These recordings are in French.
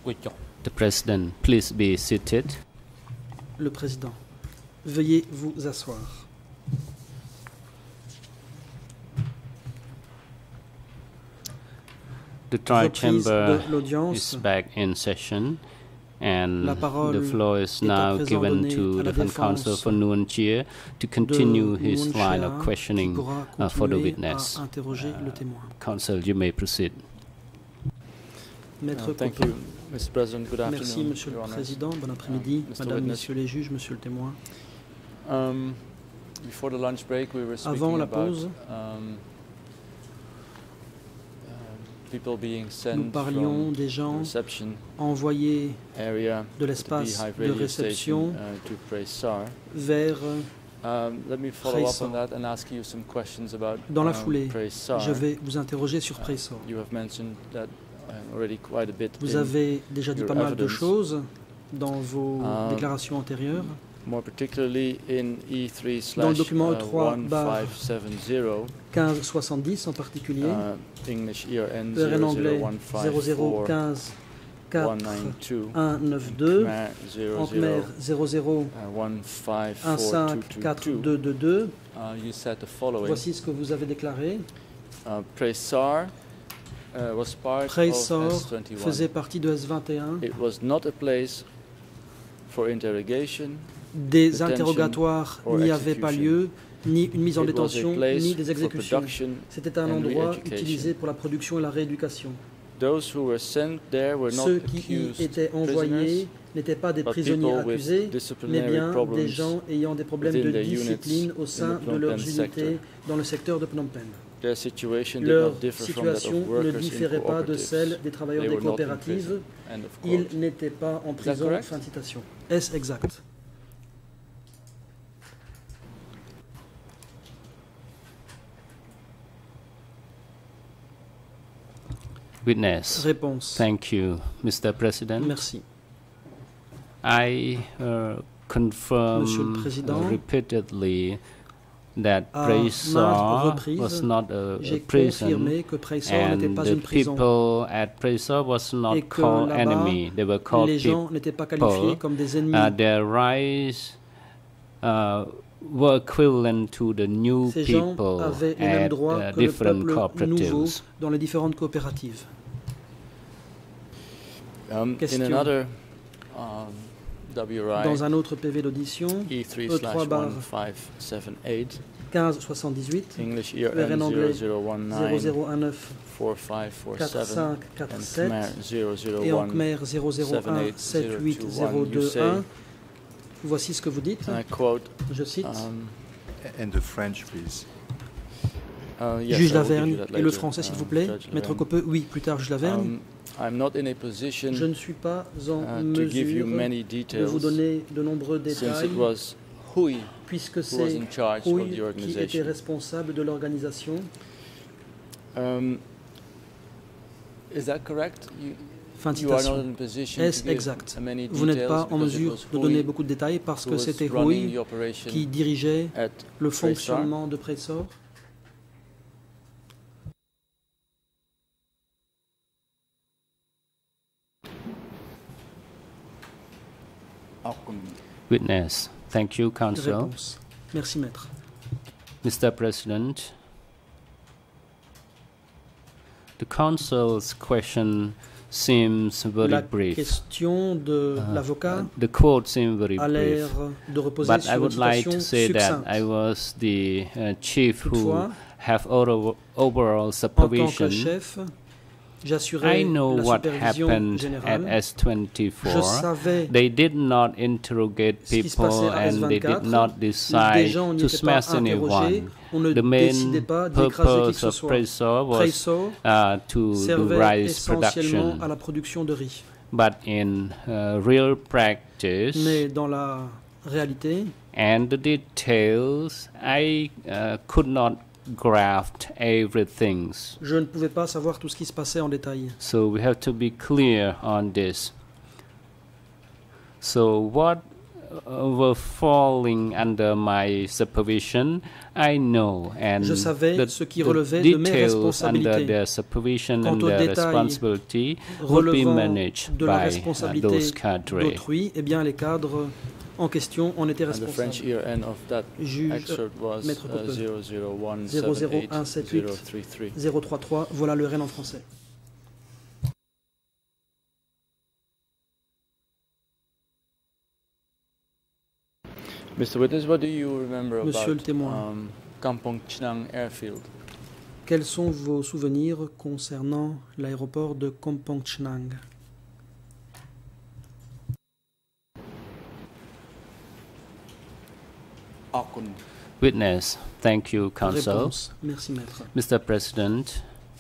The President, please be seated. Le Président, veuillez vous asseoir. The trial Reprise chamber de l'audience. is back in session, and La parole the floor is est à now présent given donnée to à la the defense counsel défense for Nguyen Chia to continue de his Nguyen line Chia, of qui questioning pourra for the continuer witness. à interroger le témoin. Counsel, you may proceed. Maître Thank Copeau. you, Mr. President. Good afternoon. Merci, Monsieur le Your Honor. Président. Bon après-midi, Mr. Madame, Witness. Messieurs les juges, Monsieur le témoin. Before the lunch break, we were Avant speaking la about pause, people being nous sent parlions from des the gens reception envoyés area de at the l'espace Beehive de radio réception station to Praysar. vers Let me follow up Praysar. on that and ask you some questions about dans la foulée. Praysar. Je vais vous interroger sur Praysar. You have mentioned that already quite a bit Vous in avez déjà dit your pas mal de evidence. choses dans vos déclarations antérieures. More particularly in Dans le document E3/1570, 1570 en particulier, English ERN ERN anglais 0015 0015 192, en Khmer 00 154222. You said the following. Voici ce que vous avez déclaré. Praysar was part Praysar of S21. faisait partie de S21. It was not a place for interrogation. Des detention interrogatoires or n'y avaient pas execution. lieu, ni une mise en It was a détention, place ni des for exécutions. production C'était un and endroit re-education. utilisé pour la production et la rééducation. Those who were sent there were not Ceux qui y accused étaient prisoners, envoyés n'étaient pas des but prisonniers people with accusés, mais disciplinary bien des problems gens ayant des problèmes within de their units discipline au in sein the de Phnom leurs Penh unités sector. dans le secteur de Phnom Penh. Their situation did Leur not differ from that of situation ne workers in différait pas de celle cooperatives. des travailleurs They des were not in coopératives. prison. End of Ils quote. n'étaient pas en prison. correct? Fin de citation. Est-ce exact? Witness. Réponse. Thank you, Mr. President. Merci. I Monsieur le confirm Président, repeatedly that à maintes Praysar reprises, was not a j'ai prison, confirmé que Praysar n'était and pas the une prison people at Praysar was not et que called là-bas, enemy. They were called les gens n'étaient pas qualifiés comme des ennemis. Their rights were equivalent to the new Ces gens people avaient les mêmes at droits que le different peuple nouveau cooperatives. dans les différentes coopératives. In Question. another WRI, Dans un autre PV d'audition, E3/1578, 1578, English ERN ERN anglais 0019 0019 4547 4547 and Khmer et en 001 Khmer 001 78021. Voici ce que vous dites. I quote, Je cite. And the French, please. yes, Juge I will give you Lavergne that et le later, français, s'il vous plaît. Judge Maître Lavergne. Coppeux, oui, plus tard, Juge Lavergne. I'm not in a position Je ne suis pas en to give you mesure many de vous details donner de nombreux since détails, it was Hui puisque who was c'est in charge of Hui the qui était organization. responsable de l'organisation. Is that correct? Fin de You are not citation. in a position Est-ce to give exact? many Vous n'êtes details pas en because it mesure was de donner Hui beaucoup de détails parce who que was c'était running Hui the operation qui dirigeait at le Praysar. fonctionnement de Praysar. Witness. Thank you, counsel. Réponse. Merci, maître. Mr. President, the counsel's question seems very La brief. question de l'avocat The quote seemed very a l'air brief. de reposer But sur I une would like citation to say that succincte. I was the chief who Toutefois, have overall en tant que supervision. chef, j'assurais I know la what supervision happened at générale. Je S24. savais They did not interrogate ce qui se passait people à and they S24. did not Des decide gens n'y to étaient pas smash interrogés. anyone. On ne The décidait main pas d'écraser qui que purpose ce of soit. Praysar was Praysar to do servait rice essentiellement production. à la production de riz. But in real practice Mais dans la réalité, and the details, I could not grasp everything. je ne pouvais pas savoir tout ce qui se passait en détail. So we have to be clear on this. So what were falling under my supervision, I know, and Je savais the, ce qui the relevait de mes details under responsabilités. their supervision Quant and aux their détails responsibility would be relevant managed de la by responsabilité those cadres. d'autrui, eh bien les cadres en question en étaient And the French responsables. year end of that Juge, excerpt was Maître Popeux. 00178 033, voilà le RN en français. Mr. Witness, what do you remember Monsieur le about témoin. Kampong Chnang airfield? Quels sont vos souvenirs concernant l'aéroport de Kampong Chnang? Witness, thank you, counsel. Réponse. Merci, maître. Mr. President,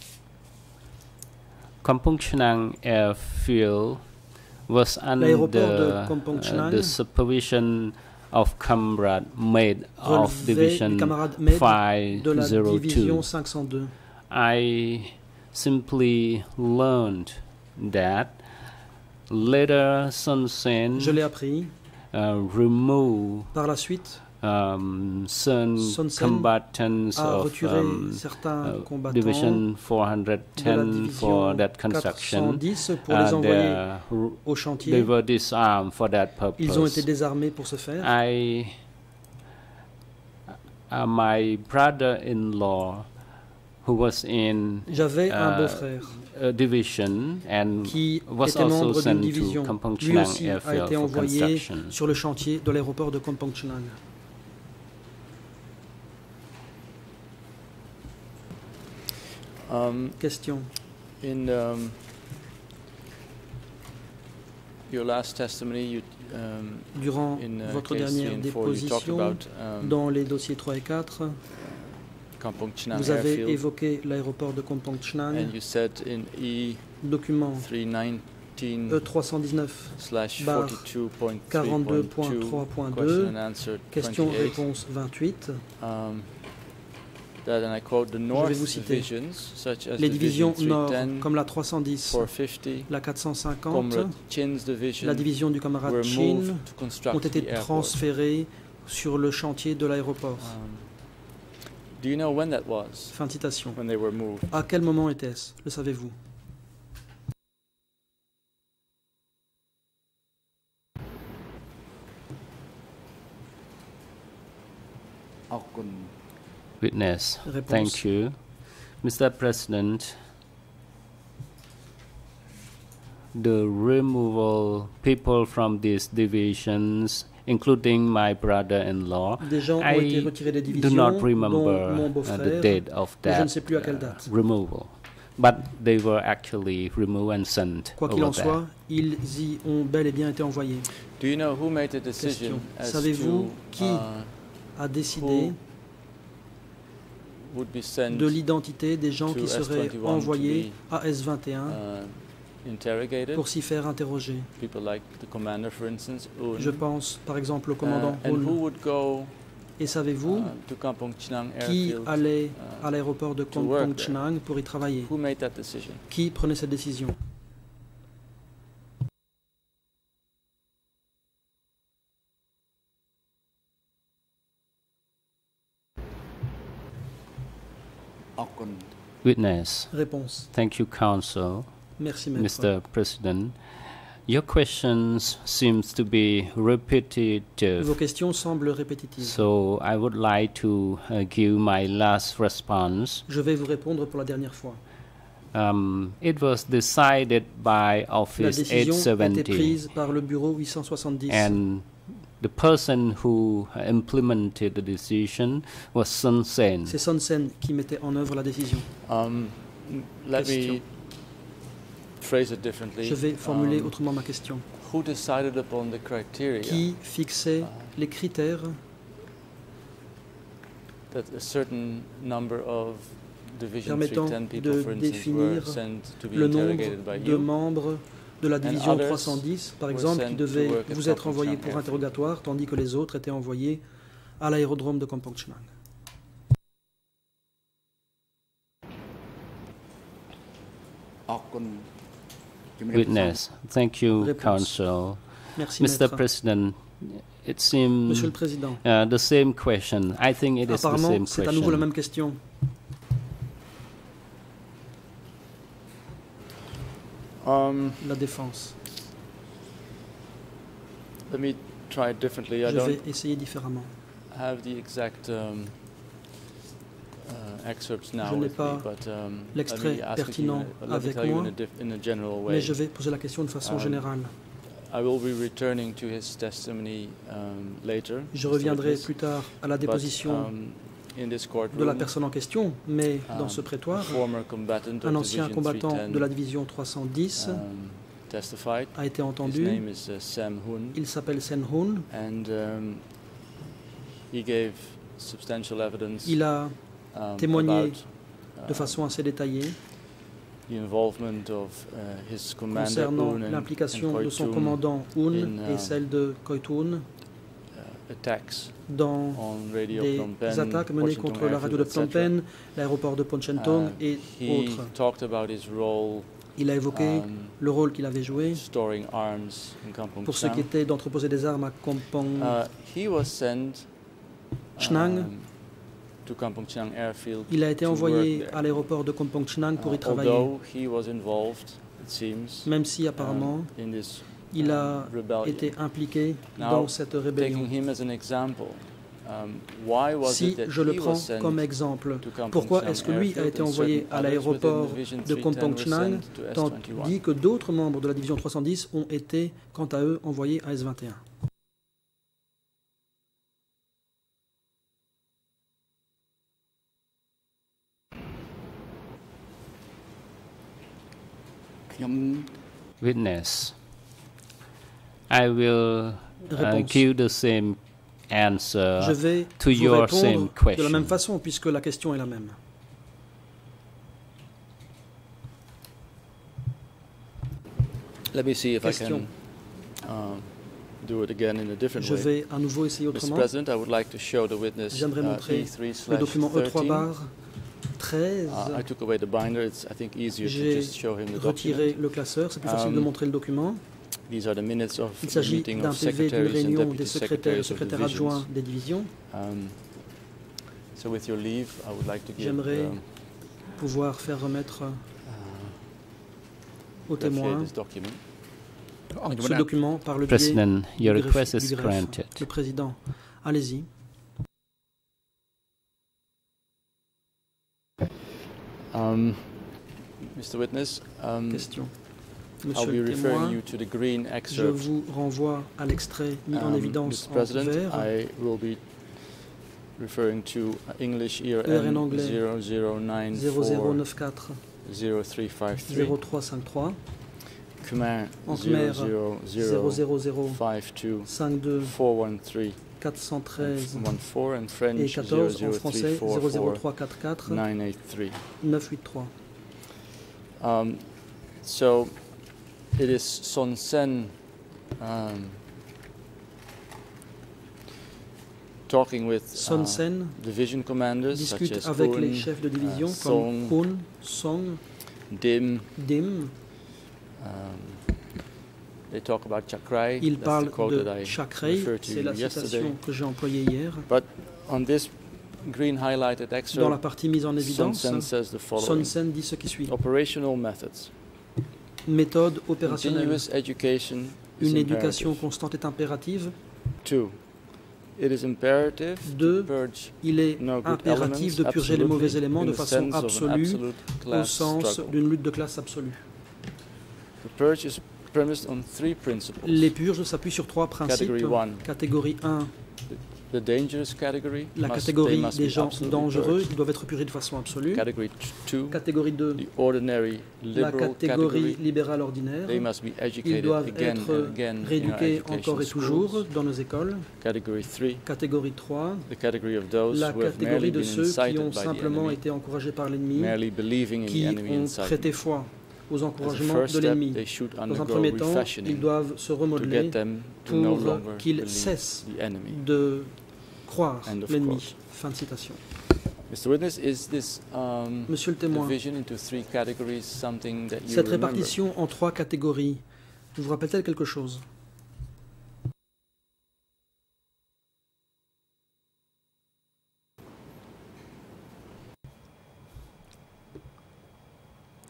Kampong Chnang airfield was L'aéroport de under Kampong Chnang the supervision of Comrade Maid of relevait Division du camarade Maid de la division 502. 502. I simply learned that later Sun Sen Je l'ai appris. removed Par la suite, some Sun Sen combatants a of retiré certains combattants Division de 410 la for division that construction. 410 pour les envoyer au They chantier. were disarmed for that Ils ont été purpose. désarmés pour ce faire. My brother-in-law, who was in J'avais un beau-frère a division and qui was était also membre d'une sent to division. Kampong Lui Chnang aussi a airfield été for envoyé construction. sur le chantier de l'aéroport de Kampong Chnang. Question. In your last testimony, you, Durant in votre case dernière 3 and 4, you talked déposition, about dans les dossiers 3 et 4, Kampong Chnang vous avez airfield, évoqué l'aéroport de Kampong Chnang, and you said in document E319 E319 barre 42.3.2 question 42.3.2, and answer 28 question-réponse 28, that, and I quote, the je vais North vous citer divisions such as les divisions Division nord 310, comme la 310, 450, la 450, Comrade Chin's division la division du camarade were Chin moved to ont construct été the airport. transférées sur le chantier de l'aéroport. Do you know when that was? Fin de citation. When they were moved? À quel moment était-ce? Le savez-vous? Witness, Réponse. thank you. Mr. President, the removal people from these divisions, including my brother-in-law, Des gens ont été I retirés des do divisions, not dont mon remember the beau-frère, date of mais je that ne sais plus à quelle date. removal. But they were actually removed and sent Quoi qu'il over en there. soit, ils y ont bel et bien été envoyés. Do you know who made the decision Question. as Savez-vous to qui a décidé would be sent de l'identité des gens to qui seraient S21 envoyés to à S21 interrogated? pour s'y faire interroger? People like the commander, for instance, Un. Je pense par exemple au commandant And who Un. would go Et savez-vous to Kampong Chnang qui airfield? allait à l'aéroport de to work Kampong there? Chnang pour y travailler? Who made that decision? Qui prenait cette décision? Witness, Réponse. thank you, counsel. Merci, maître. Mr. President, your questions seems to be repetitive. Vos questions semblent répétitives. So I would like to give my last response. Je vais vous répondre pour la dernière fois. It was decided by La Office décision a été 870, prise par le bureau 870. and the person who implemented the decision was Sun Sen. C'est Sun Sen qui mettait en œuvre la décision. Let Question. me phrase it differently. Je vais formuler autrement ma question. Who decided upon the criteria Qui fixait les critères that a certain number of Division permettant 310 people, de for instance, were définir sent to be le interrogated nombre by de you? membres de la division others 310, par were exemple, sent qui to devaient work at vous être Kampong envoyés Chnang pour Airfield. interrogatoire, tandis que les autres étaient envoyés à l'aérodrome de Kampong Chnang. Witness, thank you, Réponse. counsel. Merci, Mr. maître. President, it seems Monsieur le Président, the same question. I think it is the apparemment, same c'est à nouveau la question. même question. La défense. Let me try it differently. I Je vais don't essayer différemment. have the exact excerpts now Je n'ai with me, pas but l'extrait let me ask it pertinent let me avec tell you moi, in a general way. mais je vais poser la question de façon générale. I will be returning to his testimony later. Je Mr. reviendrai Witness, plus tard à la but, déposition in this de la courtroom, personne en question, mais dans ce a prétoire, former combatant un of ancien Division combattant 310, de la division 310 testified. a été His entendu. name is Sam Hoon, Il s'appelle Sen Hoon. and he gave substantial evidence Il a témoigné about de façon assez détaillée the involvement of his commander concernant Hoon and l'implication de son Koitum commandant Hoon in, et celle de Koitoun attacks dans on Radio des Phnom Penh, attaques menées Washington contre la radio de Airfield, Phnom etc. Penh, l'aéroport de Ponchentong et He autres. talked about his role Il a évoqué le rôle qu'il avait joué storing arms in Kampong pour ce qui Cham. était d'entreposer des armes à Kompong He was sent Chnang. to Kampong Cham Airfield. Il a été to envoyé work there. à l'aéroport de Kompong Chnang pour y travailler, Although he was involved, it seems, même si apparemment in this il a rebellion. été impliqué Now, dans cette rébellion. Taking him as an example, why was Si it that je le he was prends sent comme exemple, to Kampong pourquoi Cham est-ce que lui a Airfield été and envoyé certain à others l'aéroport within Division de 310 Kompong were Chnang, sent to S21? tandis que d'autres membres de la division 310 ont été, quant à eux, envoyés à S21? Witness, I will Réponse. give the same answer Je vais to vous your same répondre de la même question. façon, puisque la question est la même. Let me see if Question. I can do it again in a different Je way. vais à nouveau essayer Mr. autrement. President, I would like to show the witness J'aimerais montrer le document E3/13. E3/13. I took away the binder. It's, I think, easier to J'ai just show him the retiré document. le classeur, c'est plus facile de montrer le document. These are the minutes of Il the s'agit meeting d'un of PV d'une secretaries and réunion deputy des secrétaires et secretaries of secrétaires divisions. adjoints des divisions. So with your leave, I would like to give J'aimerais pouvoir faire remettre aux greffier témoins this document. ce document par le biais President, your du request is greffe. granted. Le président, allez-y. Mr. Witness, Question. I'll Monsieur be le referring témoin, you to the green je excerpt. vous renvoie à l'extrait mis en évidence Mr. en President, vert. I will be referring to English ER ERN anglais 0094 0094 0353 0353, Khmer en Khmer 00052 52 413 413 14 and et French 14, en français 00344 00344 983. 983. So it is Son Sen talking with Son Sen division commanders such discute as avec les Hoon, chefs de division Song, comme Hoon, Song, Dim. Dim. They talk about Chakrai. Il That's parle the quote de that I Chakrai, referred to c'est la yesterday. citation que j'ai employée hier. But on this green highlighted Dans la excerpt, partie mise en Son évidence, Sen says the Son following: Sen dit ce qui suit. operational methods. Méthode opérationnelle. Continuous education is Une éducation imperative. constante est impérative. 2. It is imperative to 2. purge Il est no good impératif de elements purger les mauvais absolutely, éléments in de the façon sense of an absolue, absolute au class sens struggle. d'une lutte de classe absolue. The purge is premised on 3 principles. Les purges s'appuient sur 3 principes. Category 1. Catégorie 1, The dangerous category la they catégorie must des be gens absolutely dangereux, purged. ils doivent être purgés de façon absolue. Category 2. Catégorie 2, The ordinary la liberal catégorie category. libérale ordinaire. They must be Ils educated doivent again être and again in our rééduqués educational encore et toujours schools. dans nos écoles. Category 3. Catégorie 3, The category of those la who have merely catégorie de been ceux qui incited ont by the simplement enemy, été encouragés par l'ennemi, merely believing in the qui enemy ont incitement. prêté foi aux As a encouragements first de step, l'ennemi. they should Dans un undergo premier temps, ils refashioning doivent se to remodeler get them to no pour longer qu'ils believe cessent the enemy. de croire End of l'ennemi. quote. Fin de citation. Mr. Witness, is this Monsieur le témoin, division into 3 categories something that you cette remember? répartition en 3 catégories vous rappelle-t-elle quelque chose?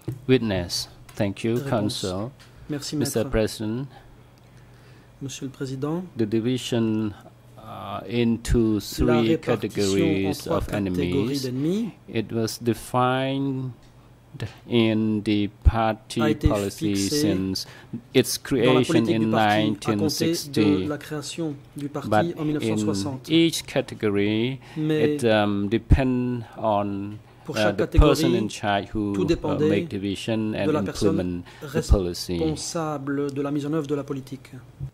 Witness. Thank you, Réponse. Counsel. Merci, Mr. Maître. President, Monsieur le Président, the division into la three répartition en categories trois of catégories enemies, d'ennemis it was defined in the party a été policy fixée since its dans la creation politique in du parti à compter de 1960. la création du parti But en in 1960. each category, Mais it depends on pour chaque the person catégorie, in charge tout who dépendait make division and de la personne implement the policy. responsable de la mise en œuvre de la politique.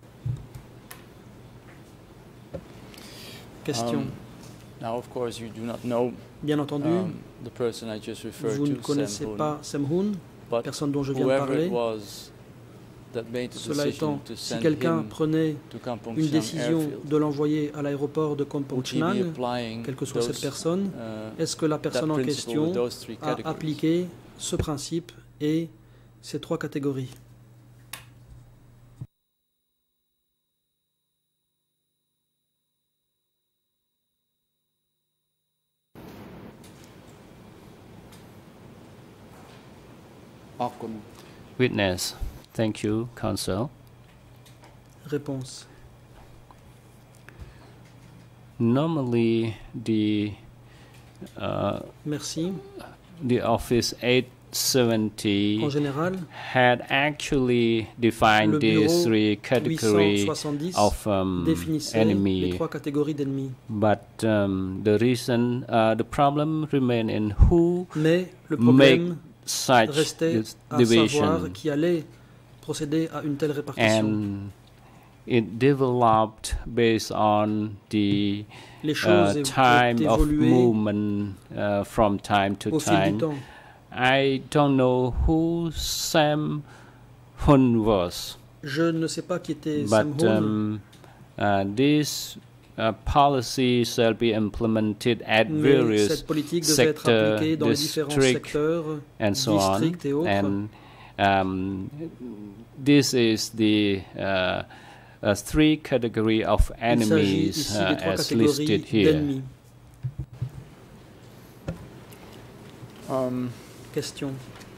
Question. Now, of course, you do not know Bien entendu, the person I just referred vous ne to, connaissez Sam Hoon, pas Sam Hoon, but personne dont je viens de whoever parler. it was that made the Cela decision étant, to si send quelqu'un him prenait to Kampong une Cham décision airfield, de l'envoyer à l'aéroport de Kampong would he be Cham, applying quelle que soit cette those, personne, est-ce que la personne en principle question with those three a categories? appliqué ce principe et ces trois catégories? Witness. Thank you, Counsel. Réponse. Normally, Merci. the Office 870 En général, had actually le defined these bureau three categories 870 of définissait les enemy, trois catégories d'ennemis. but the problem remained in who Mais le make problème such restait à division, savoir qui allait procéder à une telle répartition. and it developed based on the Les choses ont time of évolué movement from time to au fil du time. temps. I don't know who Sam Hun was, Je ne sais pas qui était Sam but Hoon, this policy shall be implemented at mais various cette politique devait être appliquée sector, dans les différents district, secteurs, and so on. districts et autres. And this is the three category of Il s'agit enemies ici des trois as listed catégories here. d'ennemis. Question.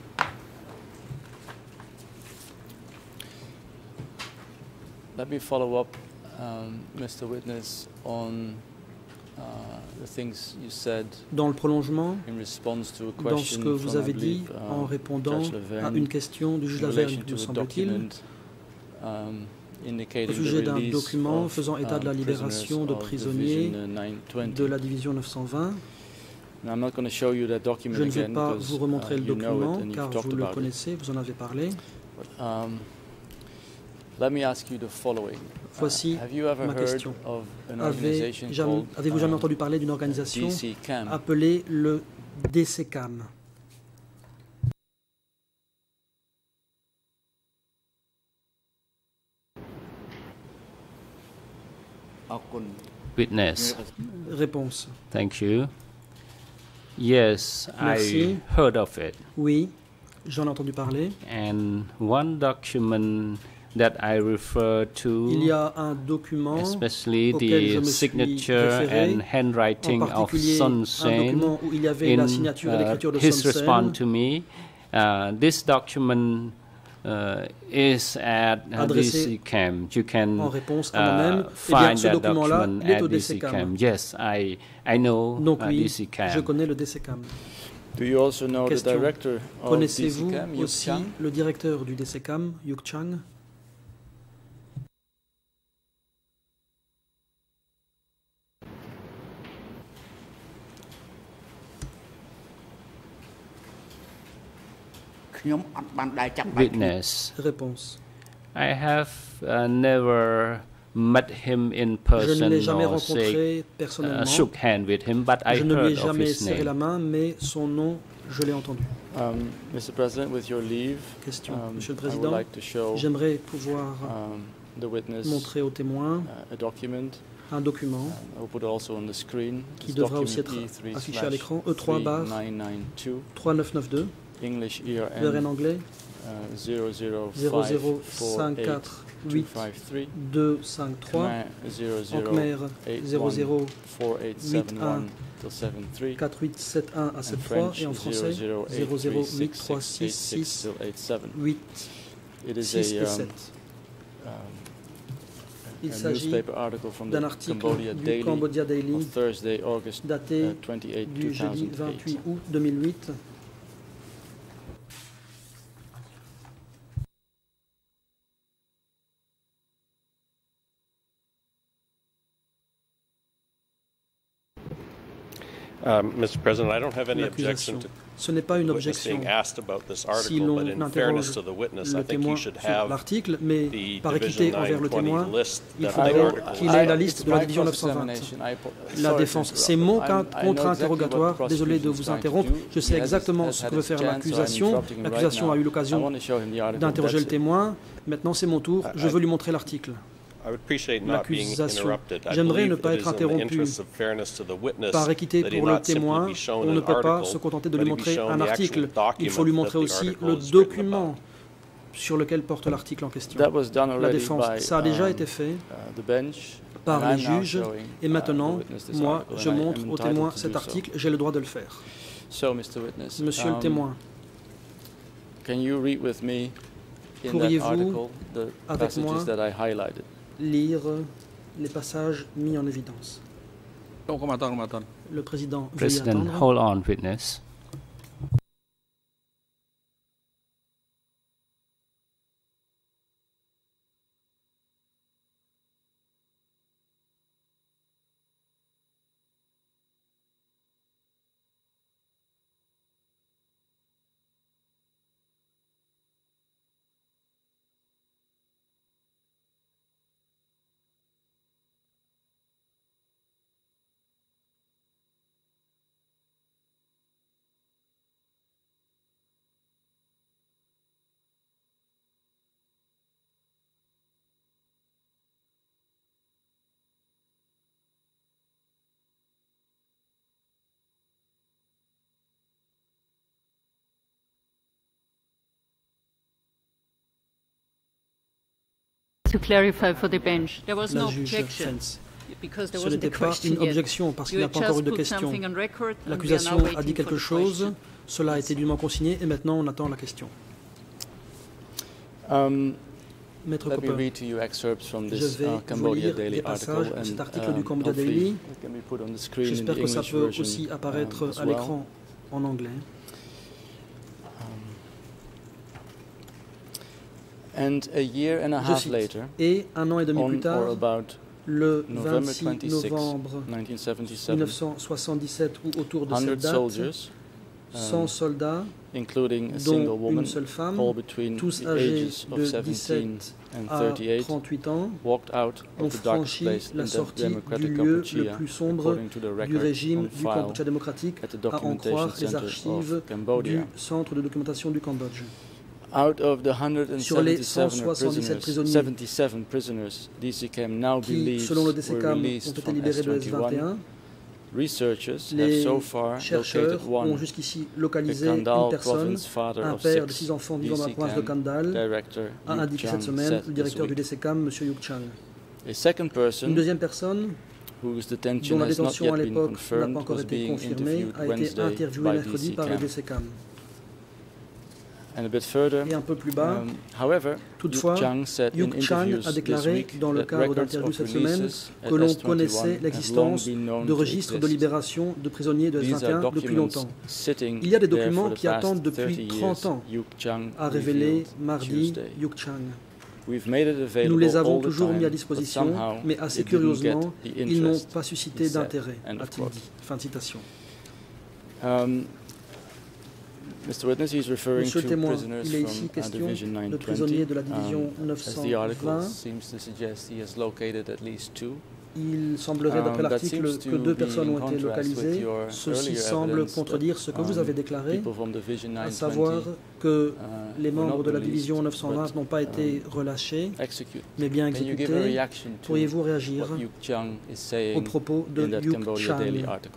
Let me follow up, Mr. Witness, on the things you said Dans le prolongement, in response to a dans ce question que vous from, I avez dit believe, en répondant Judge à Laverne une question du juge in Lavergne, relation to me a semble-t-il, document au indicating sujet the d'un release document of, faisant état de la libération de prisoners prisonniers of Division, 920. de la division 920. And I'm not going to show you that document Je ne vais again pas because vous remontrer le you know document it and you've car talked vous le about it. connaissez, vous en avez parlé. Let me ask you the following. Voici Have you ever ma heard question. of an organization called Avez-vous jamais entendu parler d'une organisation DCCAM? appelée le DCCAM? Witness. Réponse. Thank you. Yes, Merci. I heard of it. Oui, j'en ai entendu parler. And one document that I refer Il y to, a un document, especially auquel je the me suis signature référé, and en handwriting of particulier Sun un Sen, document où il y avait la signature et l'écriture de his Sun response Sen, to me. This document is at adressé DC camp. You can en réponse à moi-même. Eh bien, find ce that document-là, document il est at au DC DCCAM. camp. Yes, I know Donc oui, DC camp. je connais le DCCAM. Do you also know the Question. director of Connaissez-vous DCCAM, Yuk aussi Chang? le directeur du DCCAM, Yuk Chang? Witness. Réponse. I have never met him in Je ne person l'ai jamais or say, rencontré personnellement. shook hand with him, but I Je ne lui ai heard of jamais his serré la name. main, mais son nom, je l'ai entendu. Mr. President, with your leave, Question. Monsieur le I would Président, like to show j'aimerais pouvoir the witness montrer aux témoins a document. un document I will put it also on the screen. qui It's devra aussi document être affiché à l'écran, E3/3992, E3/3992, English l'heure en ERN anglais, 0054 8 253, en Khmer 00 81 4871 à 73 et en français 00836 8 6 et 7. Il s'agit d'un article du Cambodia Daily daté du jeudi 28 août 2008. Mr. President, I don't have any objection to Ce n'est pas une witness objection being asked about this si article, l'on but in interroge fairness to the witness, I le think témoin he should sur have l'article, mais the par Division équité envers le témoin, 920 list il that faut the d'abord article qu'il is. ait la liste de la division 920. La défense, c'est mon contre-interrogatoire. Désolé de vous interrompre. Je sais exactement ce que veut faire l'accusation. L'accusation a eu l'occasion d'interroger le témoin. Maintenant, c'est mon tour. Je veux lui montrer l'article. L'accusation. J'aimerais ne pas être interrompu. Par équité pour le témoin, on ne peut pas se contenter de lui montrer un article. Il faut lui montrer aussi le document sur lequel porte l'article en question. La défense, ça a déjà été fait par les juges et maintenant, moi, je montre au témoin cet article, j'ai le droit de le faire. Monsieur le témoin, pourriez-vous, avec moi, lire les passages mis en évidence? Le président, veuillez President, attendre. hold on, witness. To clarify for the bench, there was La no juge objection Fentz. because there Ce wasn't a n'était pas question une yet. objection parce qu'il You n'y a pas encore eu just de put question. something on record and we are now L'accusation a dit waiting quelque for the chose, question. cela a été dûment consigné et maintenant on attend la question. Maître Let me Cooper, read to you excerpts from je this vais vous Cambodia lire Daily des passages article, de cet and article du Cambodia hopefully Daily. it can be put on the screen in the J'espère que ça English peut version, aussi apparaître as à well. l'écran en anglais. And a year and a Je half cite, later, et un an et demi plus on or tard, about le November 26 26, novembre 1977, 1977 ou autour de 100 cette date, soldiers, 100 soldats, including a single dont woman, une seule femme, all between tous the âgés ages of de 17 17 and à 38, 38 ans, walked out ont of the darkest franchi place la in the sortie du democratic lieu le Kampuchea, plus sombre according to the du record régime on du file Kampuchea démocratique, at the à en Documentation croire les Center archives of Cambodia. du Centre de documentation du Cambodge. Out of the Sur les 177 prisonniers 77 prisoners DCCAM now qui, believes selon le were DCCAM, ont released été from libérés de S21, S21, researchers have les so far chercheurs located ont one, jusqu'ici the localisé une Kandal personne, province father un of père de 6, 6 enfants vivant dans la province de DCCAM Kandal, director a Duch indiqué cette semaine said le this directeur du week. DCCAM, M. Yuk Chang. A second Une person deuxième personne, whose dont detention la has not détention à yet been l'époque n'a confirmed pas encore was été being confirmée, interviewed a été Wednesday interviewée by mercredi par le DCCAM. DCCAM. And a bit further, Et un peu plus bas, however, toutefois, Duch Chang said in Yuk Chang interviews a this déclaré week dans le that cadre records d'interviews of cette semaine releases at que l'on S21 connaissait have long l'existence been known de to registres de exist. libération de prisonniers de These are S21 depuis documents longtemps. sitting Il y a des there documents for the qui past attendent depuis 30 30 years, ans, Duch Chang a révélé revealed mardi Tuesday. Yuk Chang. We've made it available Nous les avons all the toujours time, mis à but disposition, somehow mais assez it didn't curieusement, get the ils n'ont interest, pas suscité he said. d'intérêt, End of a-t-il quote. dit. Fin de citation. Mr. Witness, he's referring Monsieur le to témoin, prisoners il est ici from question Division de prisonniers 920. de la division As the article 920. seems to suggest, he has located at least two. Il semblerait, d'après That l'article, seems que to 2 be personnes in ont été contrast with localisées. your Ceci earlier semble evidence contredire ce que vous avez déclaré, people from Division à 920 savoir que les were membres not de la released, division 920 but, n'ont pas été relâchés, executed. mais bien Can you give a exécutés. reaction to Pourriez-vous réagir what Duch Chang is au saying propos de in that Yuk Cambodia Daily Chang? article?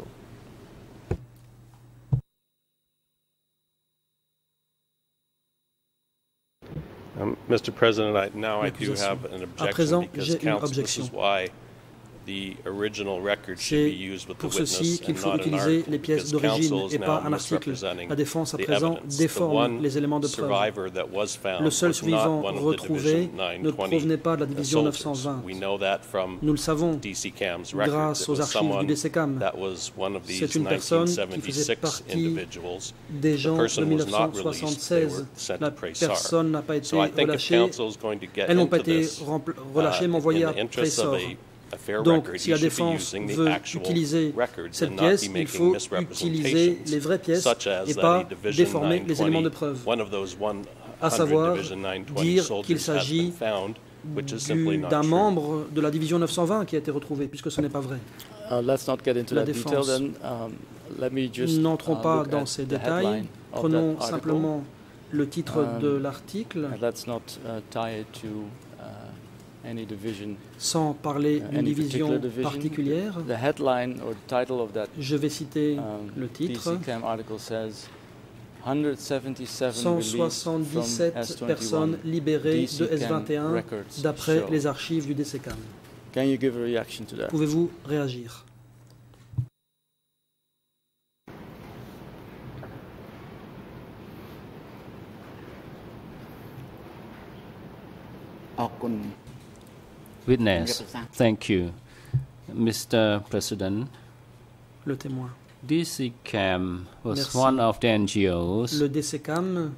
Mr. President, I do have an objection because counsel, this is why the original record should be used with the witness and not an article, because counsel is now misrepresenting the evidence. The one survivor that was found was not one of the Division 920 soldiers. We know that from DC-CAM's record. It was someone that was one of these 1976 individuals. The person was not released. They were sent to Pressar. So I think if counsel is going to get into this in the interest of a fair record, he should be using the actual records and not be making misrepresentations, such as that he Division 920, one of those 100 Division 920 soldiers has been found, which is simply not d'un true. membre de la division 920 qui a été retrouvé, puisque ce n'est pas vrai. Let's not get into that detail then. Let me just N'entrons pas dans ces détails. Prenons simplement le titre de l'article, let's not tie it to any division, sans parler d'une division particulière. The headline or the title of that Je vais citer le titre. DC-CAM article says 177 personnes libérées de S21 d'après les archives du DC-CAM. Can you give a reaction to that? Pouvez-vous réagir? Witness, thank you. Mr. President, Le témoin. DC-CAM was Merci. one of the NGOs Le DC-CAM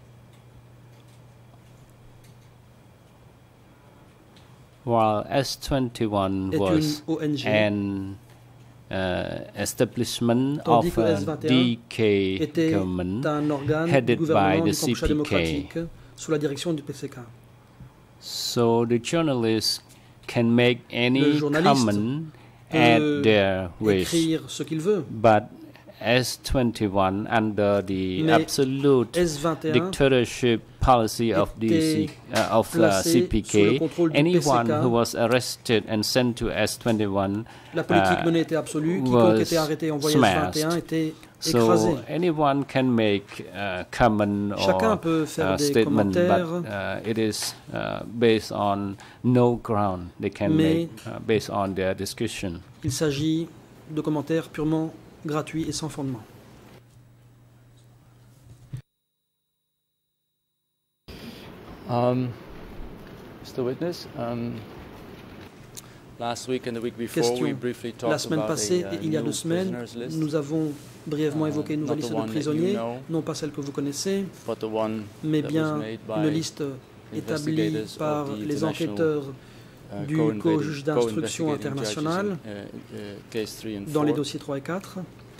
while S21 est was une ONG, an establishment tandis of que a S21 DK était government un organe du headed by gouvernement the du Kampuchea CPK. démocratique sous la direction du PCK. So the journalists can make Le any journaliste comment at their wish, écrire ce qu'il veut, but S21 under the mais absolute S21 dictatorship policy of était placé sous le CPK, contrôle du anyone PCK. who was arrested and sent to S21 La politique menée était absolue. Quiconque était arrêté et envoyé à S21 était écrasé. So anyone can make comment Chacun or peut faire des statement, commentaires, but it is based on no ground. They can mais make based on their discussion. il s'agit de commentaires purement gratuits et sans fondement. Mr. Witness, last week and the week before, Question. we briefly La talked semaine about passée a et il y a new 2 semaines, prisoners list, nous avons brièvement évoqué une not nouvelle the liste de one that prisonniers, you know, non pas celle que vous connaissez, but the one mais that was bien made une by liste établie investigators par of the les international, enquêteurs du co-juge d'instruction co-investigating international judges in, case 3 and 4. dans les dossiers 3 et 4.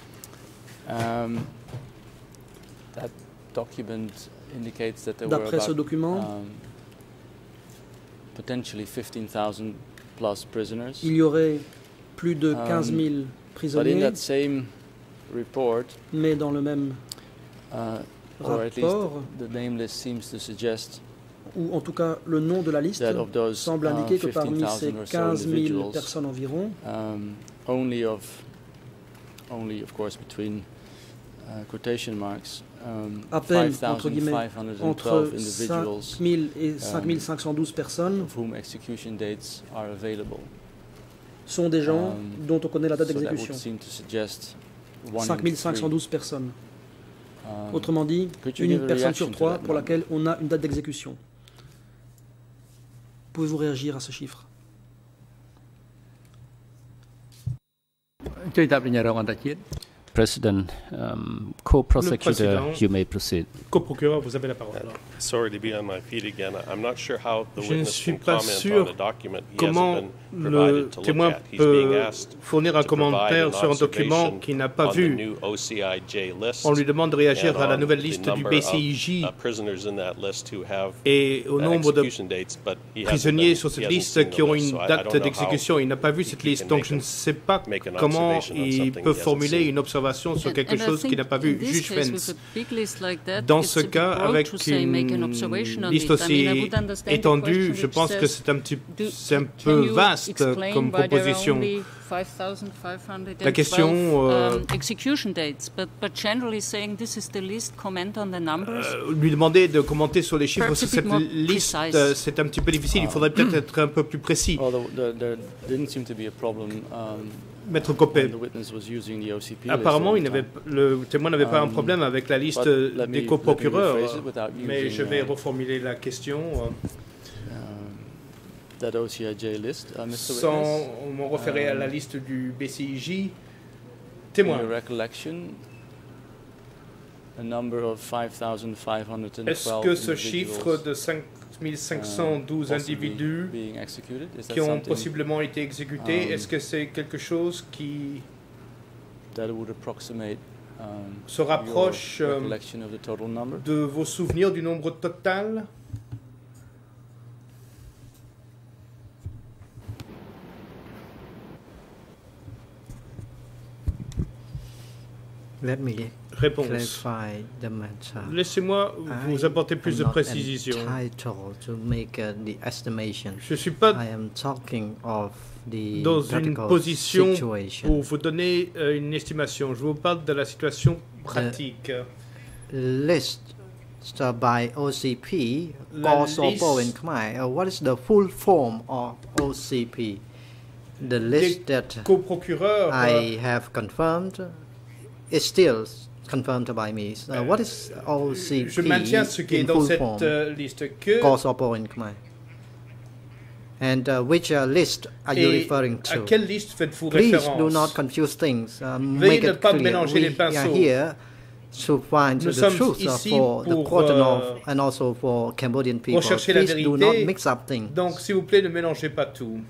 That document indicates that there were D'après ce about document, potentially 15,000 plus prisoners. il y aurait plus de 15 000 But in prisonniers, that same report, mais dans le même or at least rapport, the name list seems to suggest ou en tout cas le nom de la liste that of those semble indiquer que parmi ces 15,000 or so 15 000 individuals, personnes environ, only of course between quotation marks, à peine entre guillemets 5,512 entre individuals 5 000 et 5 512 personnes of whom execution dates are available. sont des gens dont on connaît la date So that would d'exécution. seem to suggest 5 512 personnes. Autrement dit, could you give une a personne reaction sur to 3 that pour number? laquelle on a une date d'exécution. Pouvez-vous réagir à ce chiffre? President, co-prosecutor, you may proceed. Co-procureur, vous avez la parole. Sorry to be on my feet again. I'm not sure how the Je ne witness suis can pas comment on sûr a document he comment hasn't been le provided to look témoin at. He's being peut asked fournir un to provide commentaire an sur un document observation qu'il n'a pas on the vu. new OCIJ list On lui demande de réagir and à la on nouvelle the liste du number BCIJ of, prisoners in that list who have et au nombre de execution dates, but he hasn't prisonniers been- sur he cette hasn't liste seen the qui ont list, une so I date don't know d'exécution. Il n'a pas vu cette he liste, can donc make je ne sais pas make an comment observation on il something peut he hasn't formuler seen. une observation observation sur quelque chose qu'il n'a pas vu. Juge Fence. Dans ce cas, avec une liste aussi étendue, je pense que c'est un peu vaste comme proposition. La question lui demander de commenter sur les chiffres sur cette liste, c'est un petit peu difficile. Il faudrait peut-être être un peu plus précis. Maître Copé, apparemment, le témoin n'avait pas un problème avec la liste des coprocureurs, mais je vais reformuler la question. Sans me référer à la liste du BCIJ, témoin. Est-ce que ce chiffre de 5512 individus qui ont possiblement été exécutés, est-ce que c'est quelque chose qui se rapproche de vos souvenirs du nombre total? Réponse. Laissez-moi vous apporter plus de précision. Je ne suis pas dans une position pour vous donner une estimation. Je vous parle de la situation pratique. List by OCP, Kosovo in Khmer. What is the full form of OCP? The list that I have confirmed is still confirmed by me. What is OCP Je maintiens ce qui est dans cette liste que Kosovo in Khmer. And which list are you referring to? À quelle liste faites-vous Please référence? do not confuse things. Veuillez ne pas mélanger les We are pinceaux. here to find the truth for the Kotonov and also for Cambodian people. Rechercher la Please do not vérité. mix up things. Donc, s'il vous plaît, ne mélangez pas tout.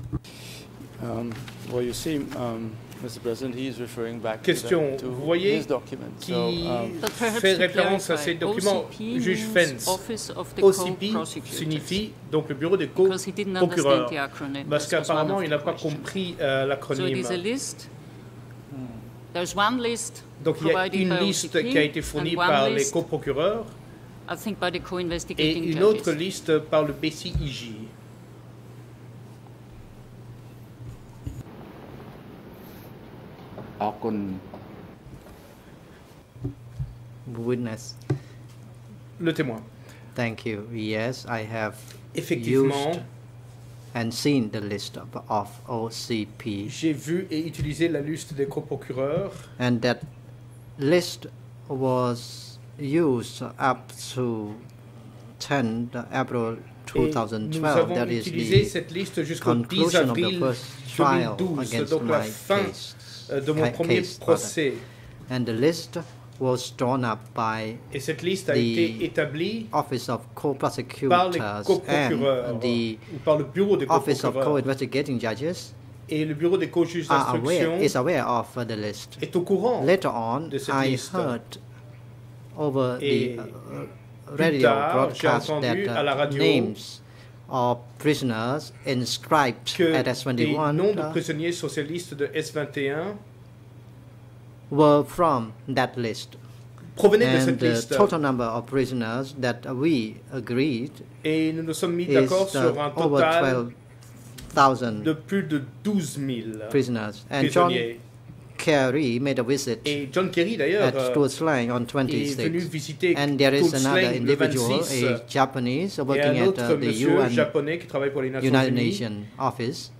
Well, you see, Mr. President, he is referring back Question, to vous voyez, his document. qui But fait référence à ces documents. OCP Juge means Fence. Office of the OCP Co-Prosecutors. signifie donc le bureau des Because he didn't understand co-procureurs. the acronym. Parce This was one qu'apparemment, of il the n'a pas questions. compris So it l'acronyme. is a list. There's one list Donc, il y a provided une by liste OCP qui a été fournie and one par les list, coprocureurs I think, by the et co-investigating une judges. autre liste par le BCIJ. Witness. Le témoin. Thank you. Yes, I have Effectivement, used and seen the list of OCP. j'ai vu et utilisé la liste des coprocureurs. And that list was used up to 10 April Et nous 2012. avons That is utilisé the cette liste jusqu'au 10 conclusion of the avril first trial 2012, against donc la my fin case. de mon premier Case, pardon. procès. And the list was drawn up by Et cette liste a the été établie Office of par les Co-Prosecutors coprocureurs and the ou par le bureau des Office of coprocureurs. Co-Investigating Judges Et le bureau des co-juges is d'instruction aware of the list. est au courant. Later on, de cette I liste. heard over Et the plus radio tard, broadcast j'ai entendu that à la radio names of prisoners inscribed que at les S21 noms de prisonniers sur cette liste de S21 were from that list. provenaient de And cette the liste. total number of prisoners that we agreed Et nous nous sommes mis is d'accord sur un over total 12,000 de plus de 12 000 prisoners. And John prisonniers. Kerry made a visit Et John Kerry, d'ailleurs, at Stuart Slang on est venu 26. visiter And there is Tuxtlan another le individual, 26. a Japanese, Et working un at autre the monsieur UN japonais qui travaille pour les Nations United Unies Nations office.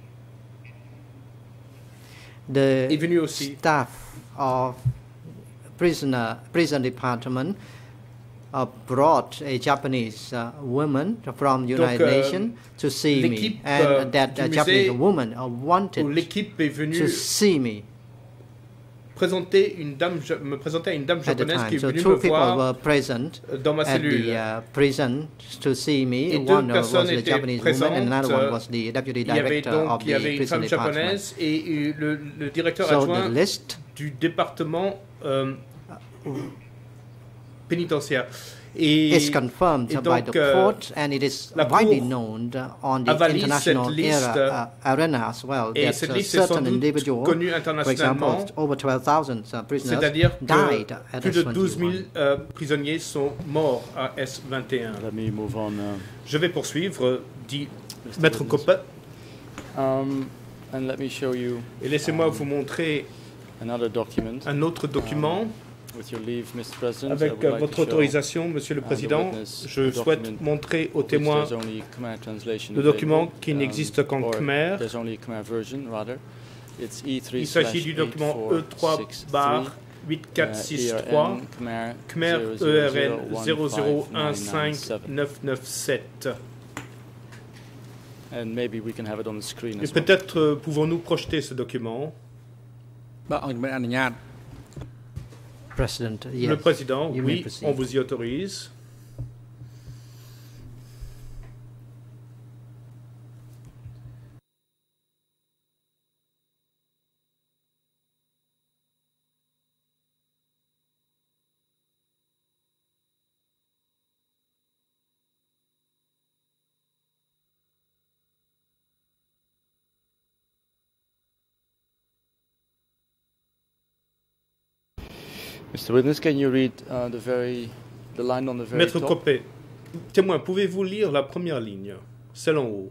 est The venu aussi. staff of prison department brought a Japanese woman from United Nations to see me, l'équipe, and that du musée Japanese woman Où wanted l'équipe est venue to see me présenter me présenter à une dame at the japonaise qui time. est So venue two me people voir were present dans ma at cellule. the prison to see me. Et deux One was personnes the étaient Japanese woman, and another one was the deputy Il y avait director of il y avait the une prison femme department. japonaise et le directeur So the adjoint list du département pénitentiaire. It's confirmed by the court, and it is widely known on the international arena as well that certain individuals, for example, over 12,000 prisoners died at plus de 12 000 S21. prisonniers sont morts à S21. Let me move on. Je vais poursuivre, dit Maître Coppa. And let me show you, et laissez-moi vous montrer un autre document. With your leave, Mr. President, avec votre autorisation, Monsieur le Président, je souhaite montrer aux témoins le document qui n'existe qu'en Khmer. Il s'agit du document E3/8463, Khmer ERL 0015997. Et peut-être pouvons-nous projeter ce document. President, yes. Le Président, oui, on vous y autorise. Mr. Witness, can you read the line on the very Maître top? Copé, témoin, pouvez-vous lire la première ligne, celle en haut?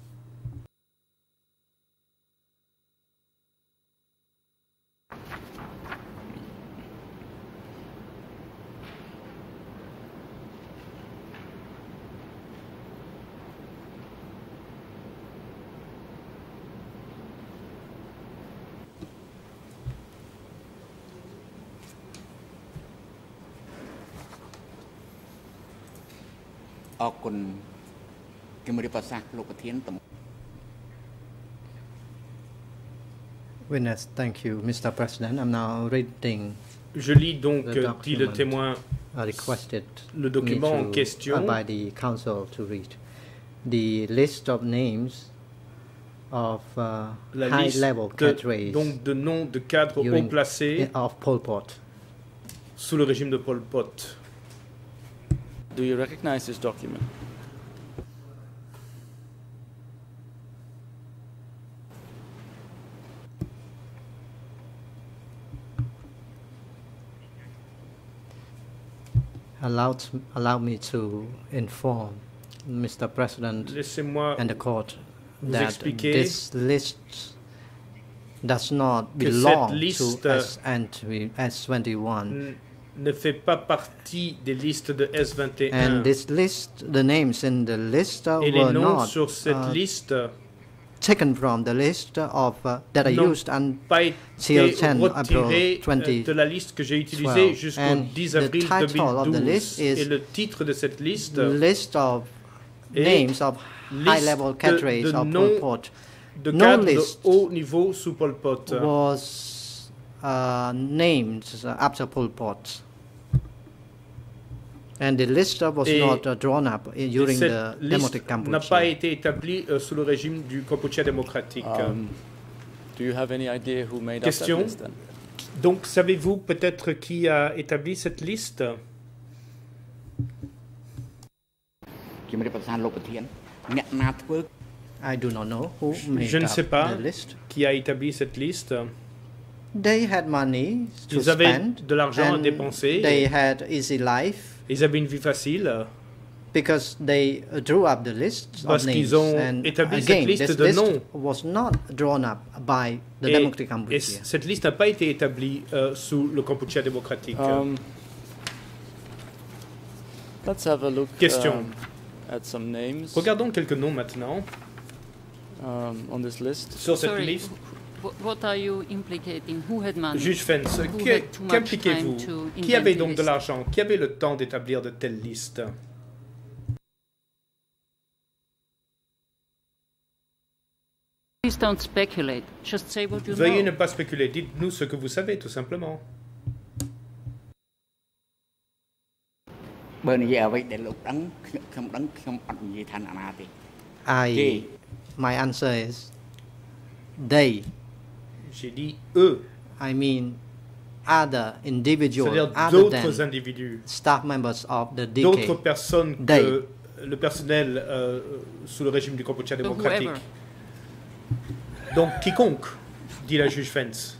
Witness, thank you, Mr. President. I'm now reading. Je lis donc, dit le témoin, le document en question. By the council to read the list of names of high-level cadres. Donc de noms de cadres haut placés of Pol Pot. Sous le régime de Pol Pot. Do you recognize this document? Allow me to inform Mr. President and the court that this list does not belong to S21. Ne fait pas partie des listes de S21. And this list, the names in the list et les noms sur cette liste taken from the list of that I used until 10 April 2012. de la liste que j'ai utilisée jusqu'au 10 avril 2012. Et le titre de cette liste, list of names of high-level cadres of Pol Pot. De cadres de haut niveau sous Pol Pot. Was named after Pol Pot. And the list was not drawn up during the Democratic Cambodia. N'a pas été établi sous le régime du Kampuchea démocratique. Do you have any idea who made Question. Up that list, then? Donc, savez-vous peut-être qui a établi cette liste? I do not know who made Je ne sais pas the list. Qui a établi cette liste. They had money to Ils avaient spend, de l'argent à dépenser. They had easy life. Ils avaient une vie facile. Because they drew up the list Parce of names. qu'ils ont And établi again, cette liste this de list noms. was not drawn up by the Democratic Et Cambodia. cette liste n'a pas été établie sous le Kampuchea démocratique. Let's have a look Question. at some names. Regardons quelques noms maintenant. On this list. Sur cette liste. What are you implicating? Who had money? Juge Fence, qu'impliquez-vous? Qui avait donc de l'argent? Qui avait le temps d'établir de telles listes? Please don't speculate. Just say what you Veuillez know. ne pas spéculer. Dites-nous ce que vous savez, tout simplement. My answer is they. J'ai dit eux. I mean other individuals, c'est-à-dire other d'autres than individus, staff members of the DK, d'autres personnes que le personnel sous le régime du Cambodge démocratique. Donc quiconque, dit la juge Fence.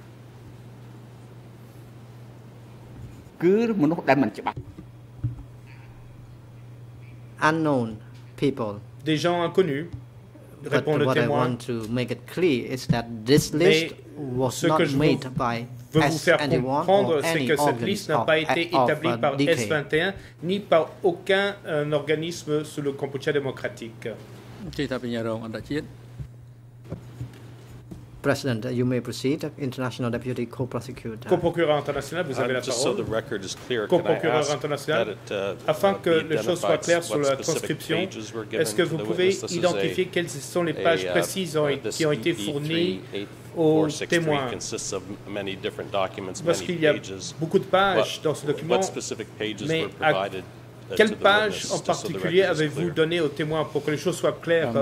Unknown people. Des gens inconnus, répond le what témoin. I want to make it clear is that this list was not made by veux vous faire S21 comprendre, or c'est any que cette liste n'a pas été établie par DK. S21 ni par aucun organisme sous le Cambodge démocratique. President, you may proceed. International Deputy Co-Prosecutor. Co-procureur international, vous avez la Just so parole. the record is clear, Co-procureur international, afin que les choses soient claires sur la transcription, est-ce que vous pouvez identifier quelles sont les pages précises qui ont été fournies aux témoins? Parce qu'il y a beaucoup de pages dans ce document, mais à quelle page en particulier avez-vous donné aux témoins pour que les choses soient claires?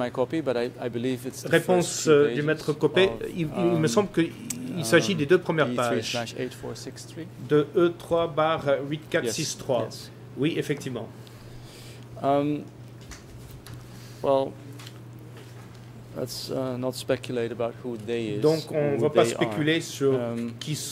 Réponse du maître Copé, il me semble qu'il s'agit des deux premières pages de E3/8463. Oui, effectivement. Donc on ne va pas spéculer sur qui ils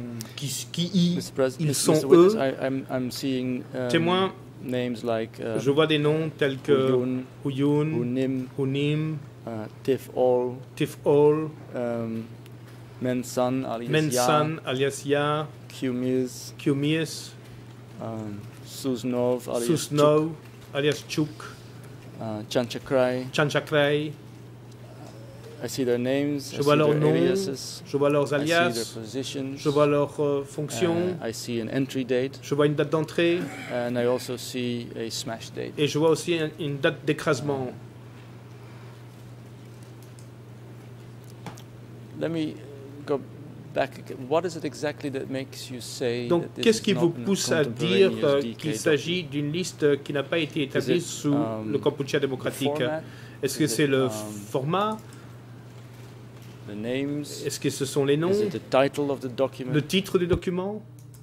sont eux. Témoins, je vois des noms tels que Huyun, Hunim, Tif-Ol, Mensan alias Ya, Kumis, Susnov alias Chuk, Chanchakrai. Je vois leurs noms, je vois leurs alias, je vois leurs fonctions, je vois une date d'entrée, et je vois aussi une date d'écrasement. Donc, qu'est-ce qui vous pousse à dire qu'il s'agit d'une liste qui n'a pas été établie sous le Cambodge démocratique? Est-ce que c'est le format? Est-ce que ce sont les noms? Le titre du document?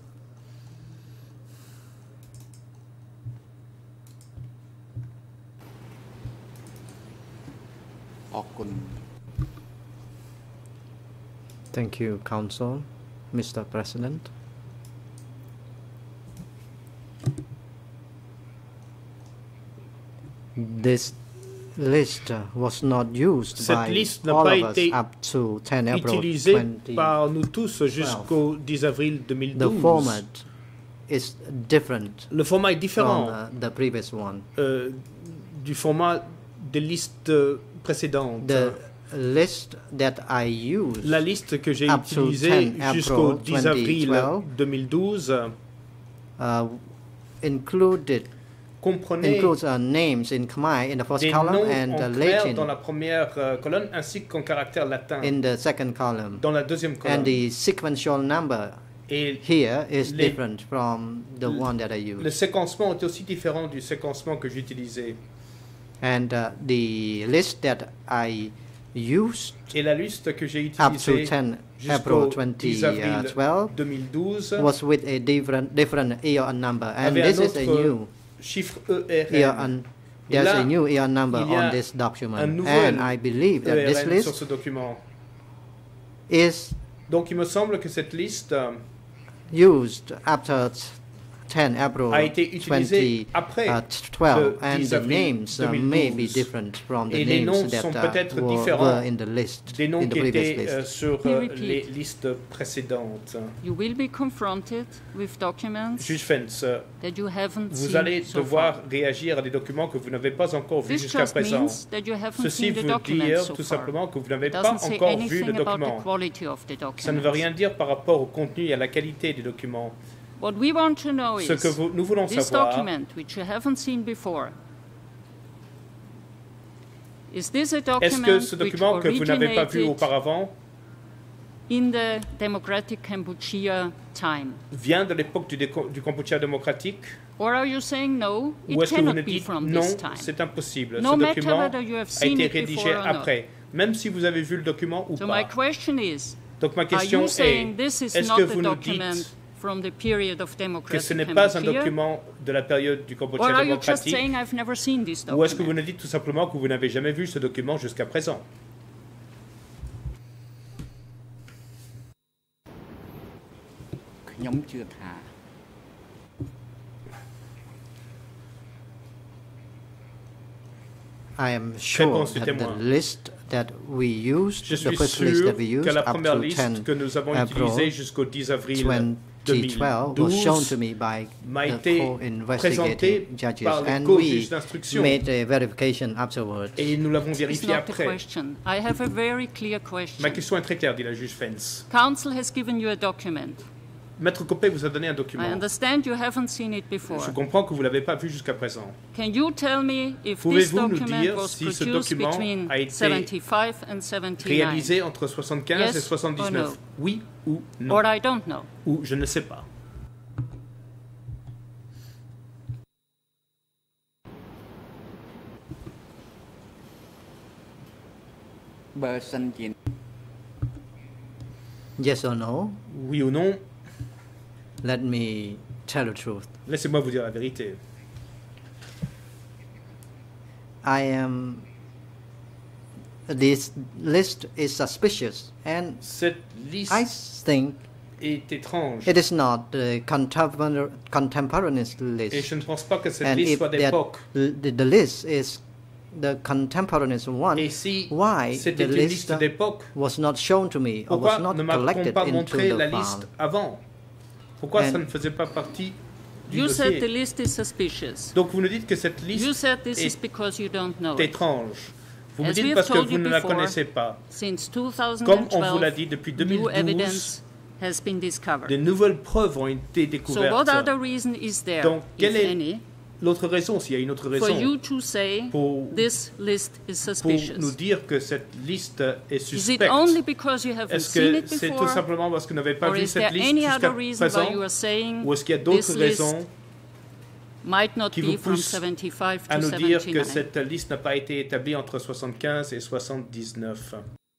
Thank you, Counsel. Mr. President. This list was not used Cette by liste n'a all pas of us été up to 10 April utilisée 2012. par nous tous jusqu'au 10 avril 2012. The format is different. Le format est différent from, the previous one. Du format des listes précédentes. The list that I used La liste que j'ai utilisée jusqu'au 10 avril 2012 includes names in Khmer in the first column and Latin dans la première colonne ainsi qu'en caractère latin in the second column. Dans la deuxième colonne. And the sequential number here is different from the one that I used. Le séquencement est aussi différent du séquencement que j'ai utilisé. And the list that I used et la liste que j'ai up to utilisée 10 April 2012 was with a different EON number, and this is a new chiffre EON. There's a new EON number on this document, and I believe that this list sur ce document. is donc il me semble que cette liste used after 10 April a été utilisée après 12, and the names may be different from the names that were in the list, des noms in the qui previous étaient list. sur les listes précédentes. You will be confronted with documents Juge Fence, that you haven't vous seen allez so devoir far. réagir à des documents que vous n'avez pas encore vus This jusqu'à just présent. means that you haven't Ceci seen the veut documents dire so tout far. simplement que vous n'avez It pas doesn't say encore vu le anything about the document. quality of the Ça ne veut documents. rien dire par rapport au contenu et à la qualité des documents. What we want to know Ce is que nous voulons this savoir, document, which you haven't seen before, is this a est-ce document que ce which document que vous n'avez pas vu originated auparavant in the democratic Kampuchea time? vient de l'époque du Cambodge démocratique? Or are you saying no, Ou it est-ce que vous cannot nous be dites from non, this time? c'est impossible. No Ce matter document whether you have a seen été it rédigé before or not. après, même si vous avez vu le document ou So pas. my question is, Donc ma question est, est-ce que vous nous dites que ce n'est pas un document de la période du Cambodge démocratique, ou est-ce que vous nous dites tout simplement que vous n'avez jamais vu ce document jusqu'à présent? I am sure that the list that we used, the first list that we used up to 10 April jusqu'au 10 avril 2012 was shown to me by the co-investigating judges, and we made a verification afterwards. Et nous l'avons vérifié après. I have a very clear question. Ma question est très claire, dit la juge Fence. Council has given you a document. Maître Copé vous a donné un document. I understand you haven't seen it before. Je comprends que vous ne l'avez pas vu jusqu'à présent. Can you tell me if this document was produced between 75 and 79? Réalisé entre 75 et 79? No? Oui ou non? Or I don't know. Ou je ne sais pas. Yes or no? Oui ou non? Let me tell the truth. Laissez-moi vous dire la vérité. This list is suspicious, and cette liste I think est étrange. It is not the contemporaneous list. Et je ne pense pas que cette liste soit d'époque. The list is the contemporaneous one. Et si why c'était the une list liste d'époque, was not shown to me or was not collected pas into montré the la file? liste avant? Pourquoi ça ne faisait pas partie du You dossier? said the list is suspicious. Donc vous nous dites que cette liste You said this is because you don't know est it. étrange. Vous me As dites we parce have que told vous you ne la before, connaissez pas. Since Comme on vous l'a 2012, dit depuis new 2012, evidence has been discovered. de nouvelles preuves ont été So découvertes. what other reason is there, Donc quelle if est any, l'autre raison, s'il y a une autre for you raison, to say pour this list is nous suspicious? dire que cette liste est Is it suspecte? only because you haven't Est-ce seen que it c'est tout before, simplement parce que vous n'avez pas or vu is there cette liste any jusqu'à other reason why présent? you are saying Ou est-ce qu'il y a this d'autres list raisons might not qui be vous from poussent 75 à to nous dire que 79? cette liste n'a pas été établie entre 75 et 79?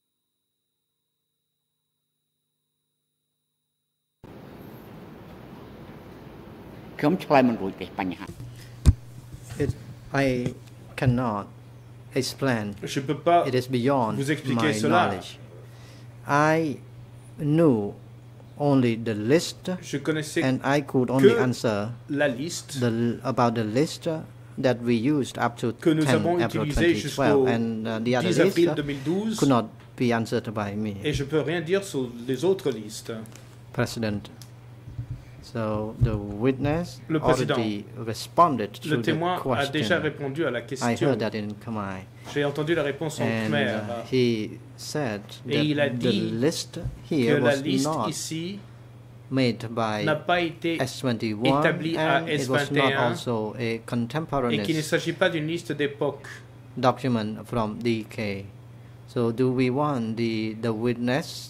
I cannot explain. Je ne peux pas It is beyond vous expliquer my cela. knowledge. I knew only the list, Je connaissais and I could only que answer la liste about the list that we used up to que nous 10 avons April utilisée 2012, jusqu'au and the other 10 list avril 2012 could not be answered by me, et je ne peux rien dire sur les autres listes. President. So the witness Le président, already responded to le the témoin a déjà question. répondu à la I question. heard that in Khmer. J'ai entendu la réponse en And khmer. he said Et that il a the dit list que here la was liste not ici made by n'a pas été S21 établie à and it was not S21 also a et qu'il ne contemporaneous s'agit pas d'une liste d'époque. document from DK. So do we want the witness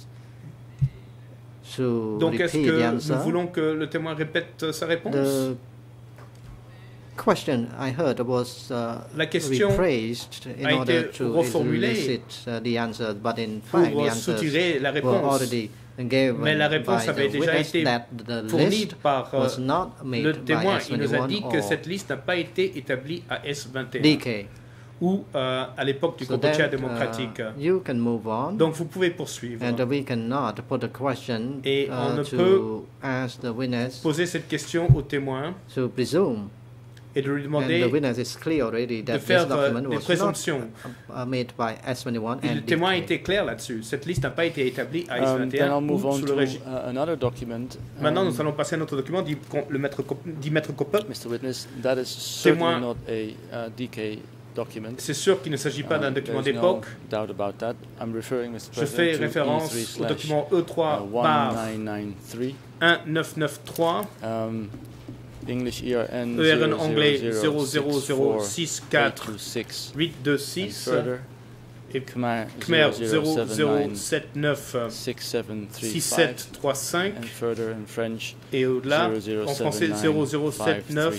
to Donc est-ce repeat the que answer? nous voulons que le témoin répète sa réponse? The question I heard was La question rephrased in a order été to reformulée elicit the answer, but in fact the pour answers soutirer la were réponse. already given Mais la réponse by avait the déjà witness été that the fournie list par was not made le by témoin. Il nous a S21 dit que or cette liste n'a pas été établie à S21 DK. ou à l'époque du So Cambodge then, démocratique. you can move on. Donc vous pouvez poursuivre And we cannot put a question Et on ne to peut ask the witness poser cette question au témoin to presume. et de lui And the demander witness is clear already de that this faire document des was présomptions. not made by S21 Et and le témoin a DK. été clair là-dessus. Cette liste n'a pas été établie à Then S21 I'll move ou on sous le to régime. another document. Maintenant, nous allons passer à un autre document, dit maître Coppe. Mr. Witness, that is Témoin. certainly not a DK document. C'est sûr qu'il ne s'agit pas d'un document There's d'époque. no doubt about that. I'm referring, Mr. Je fais President, to référence au document E3/1993. E3 par 1993, English ERN ERN anglais 00064 826 et Khmer Khmer 0079 6735 6735 and further in French et au-delà en 0079 français 0079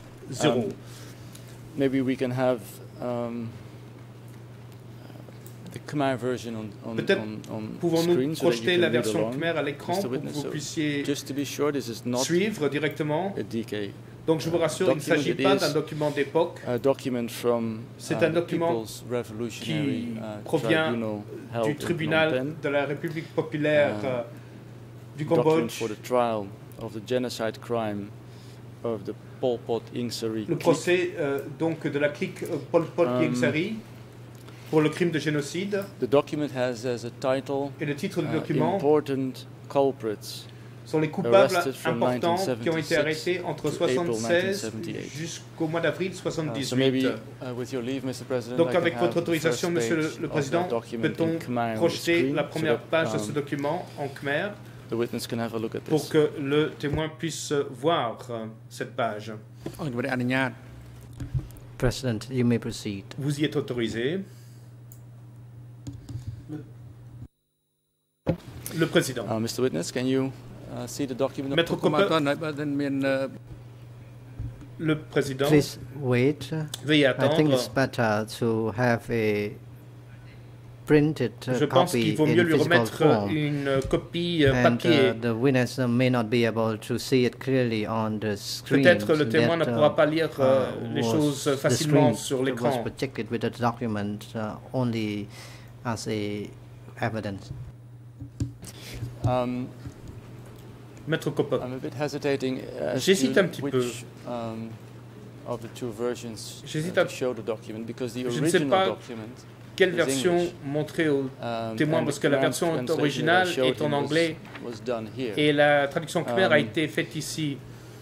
5330. maybe we can have Peut-être pouvons-nous projeter la version Khmer à l'écran pour que vous puissiez suivre directement. Donc je vous rassure, il ne s'agit pas d'un document d'époque. C'est un document qui provient du tribunal de la République populaire du Cambodge. Le procès donc de la clique Pol Pot Ieng Sary pour le crime de génocide. Et le titre du document sont les coupables importants qui ont été arrêtés entre 1976 jusqu'au mois d'avril 1978. Donc avec votre autorisation, Monsieur le Président, peut-on projeter la première page de ce document en Khmer pour que le témoin puisse voir cette page? President, you may proceed. Vous y êtes autorisé. Le Président. Mr. Witness, can you see the document? Maître Cooper, le Président. Please wait. Veuillez attendre. I think it's better to have a printed Je pense qu'il vaut mieux lui remettre une copie papier. The witness may not be able to see it clearly on the screen. Peut-être le témoin ne pourra pas lire les choses facilement sur l'écran. Was protected with the document only as a evidence. Maître Cooper, j'hésite un petit peu. J'hésite à... Je ne sais pas quelle version montrer au témoin, parce que la version originale est en anglais et la traduction khmer a été faite ici.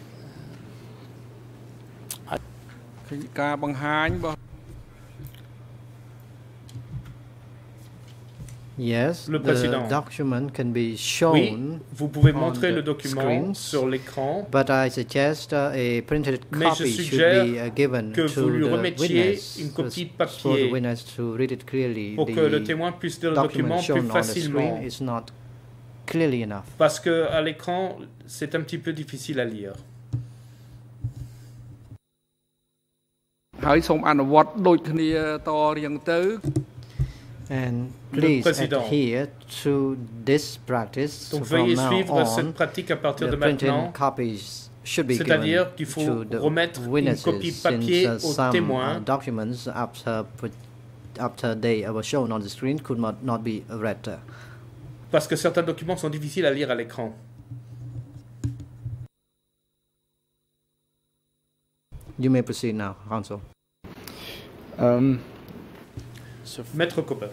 Yes, le président. The document can be shown. Oui, vous pouvez montrer le document sur l'écran. But I suggest a printed copy should be given que vous lui remettiez une copie papier pour que le témoin puisse lire le document plus facilement. Parce que à l'écran, c'est un petit peu difficile à lire. And please adhere to this practice. Donc veuillez suivre cette pratique à partir de maintenant. C'est-à-dire qu'il faut remettre une copie papier aux témoins. Documents after they were shown on the screen could not be read. Parce que certains documents sont difficiles à lire à l'écran. You may proceed now, Counsel. Maître Cooper,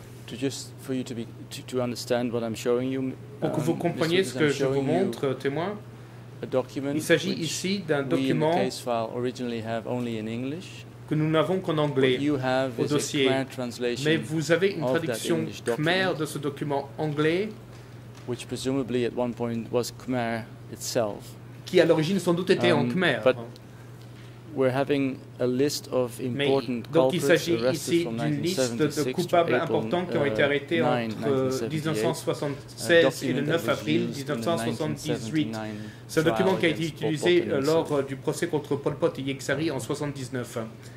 pour que vous compreniez ce que je vous montre, témoin, il s'agit ici d'un document que nous n'avons qu'en anglais au dossier, mais vous avez une traduction khmer de ce document anglais qui à l'origine sans doute était en khmer. Donc il s'agit ici d'une liste de coupables importants qui ont été arrêtés entre 1976 et le 9 avril 1978. C'est un document qui a été utilisé lors du procès contre Pol Pot et Ieng Sary en 1979.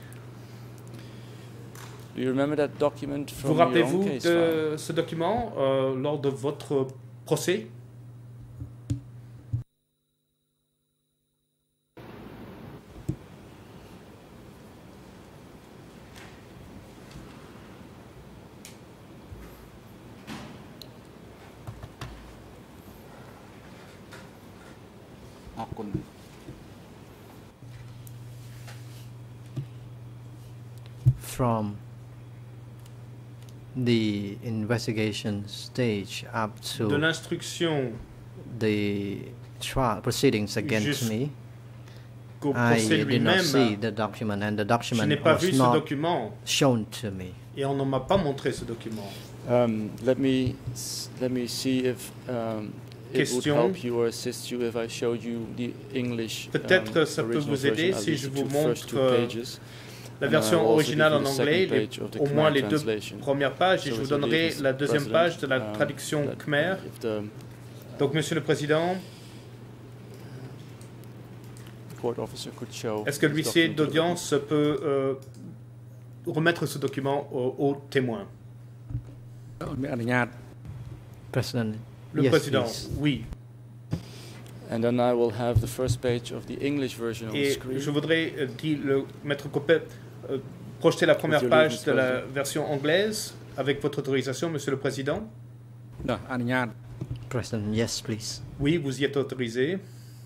Vous rappelez-vous de ce document lors de votre procès? From the investigation stage up to de l'instruction the trial proceedings against me, I did not see the document, and the document was not shown to me. Et on ne m'a pas montré ce document. Let me see if it would help you or assist you if I showed you the English. Peut-être ça peut vous aider si je vous montre la version originale en anglais, au moins les deux premières pages, et je vous donnerai la deuxième page de la traduction khmer. Donc, Monsieur le Président, est-ce que l'huissier d'audience peut remettre ce document aux témoins? President, Le yes, président, please. oui. And then I will have the first page of the English version on the Et screen. je voudrais, dit le maître Copet, projeter la première page de la version anglaise avec votre autorisation, Monsieur le Président. President, yes, please. Oui, vous y êtes autorisé.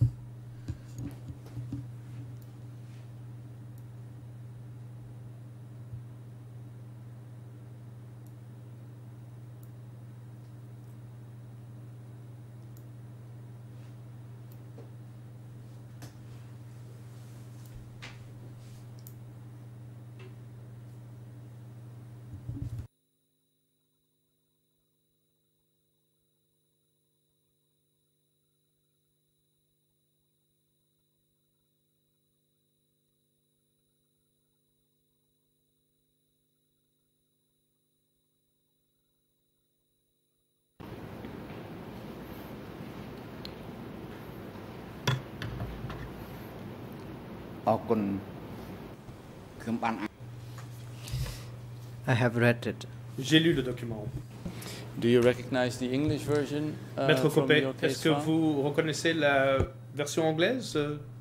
I have read it. J'ai lu le document. Do you recognize the English version? Maître From Copet, your case est-ce que file? vous reconnaissez la version anglaise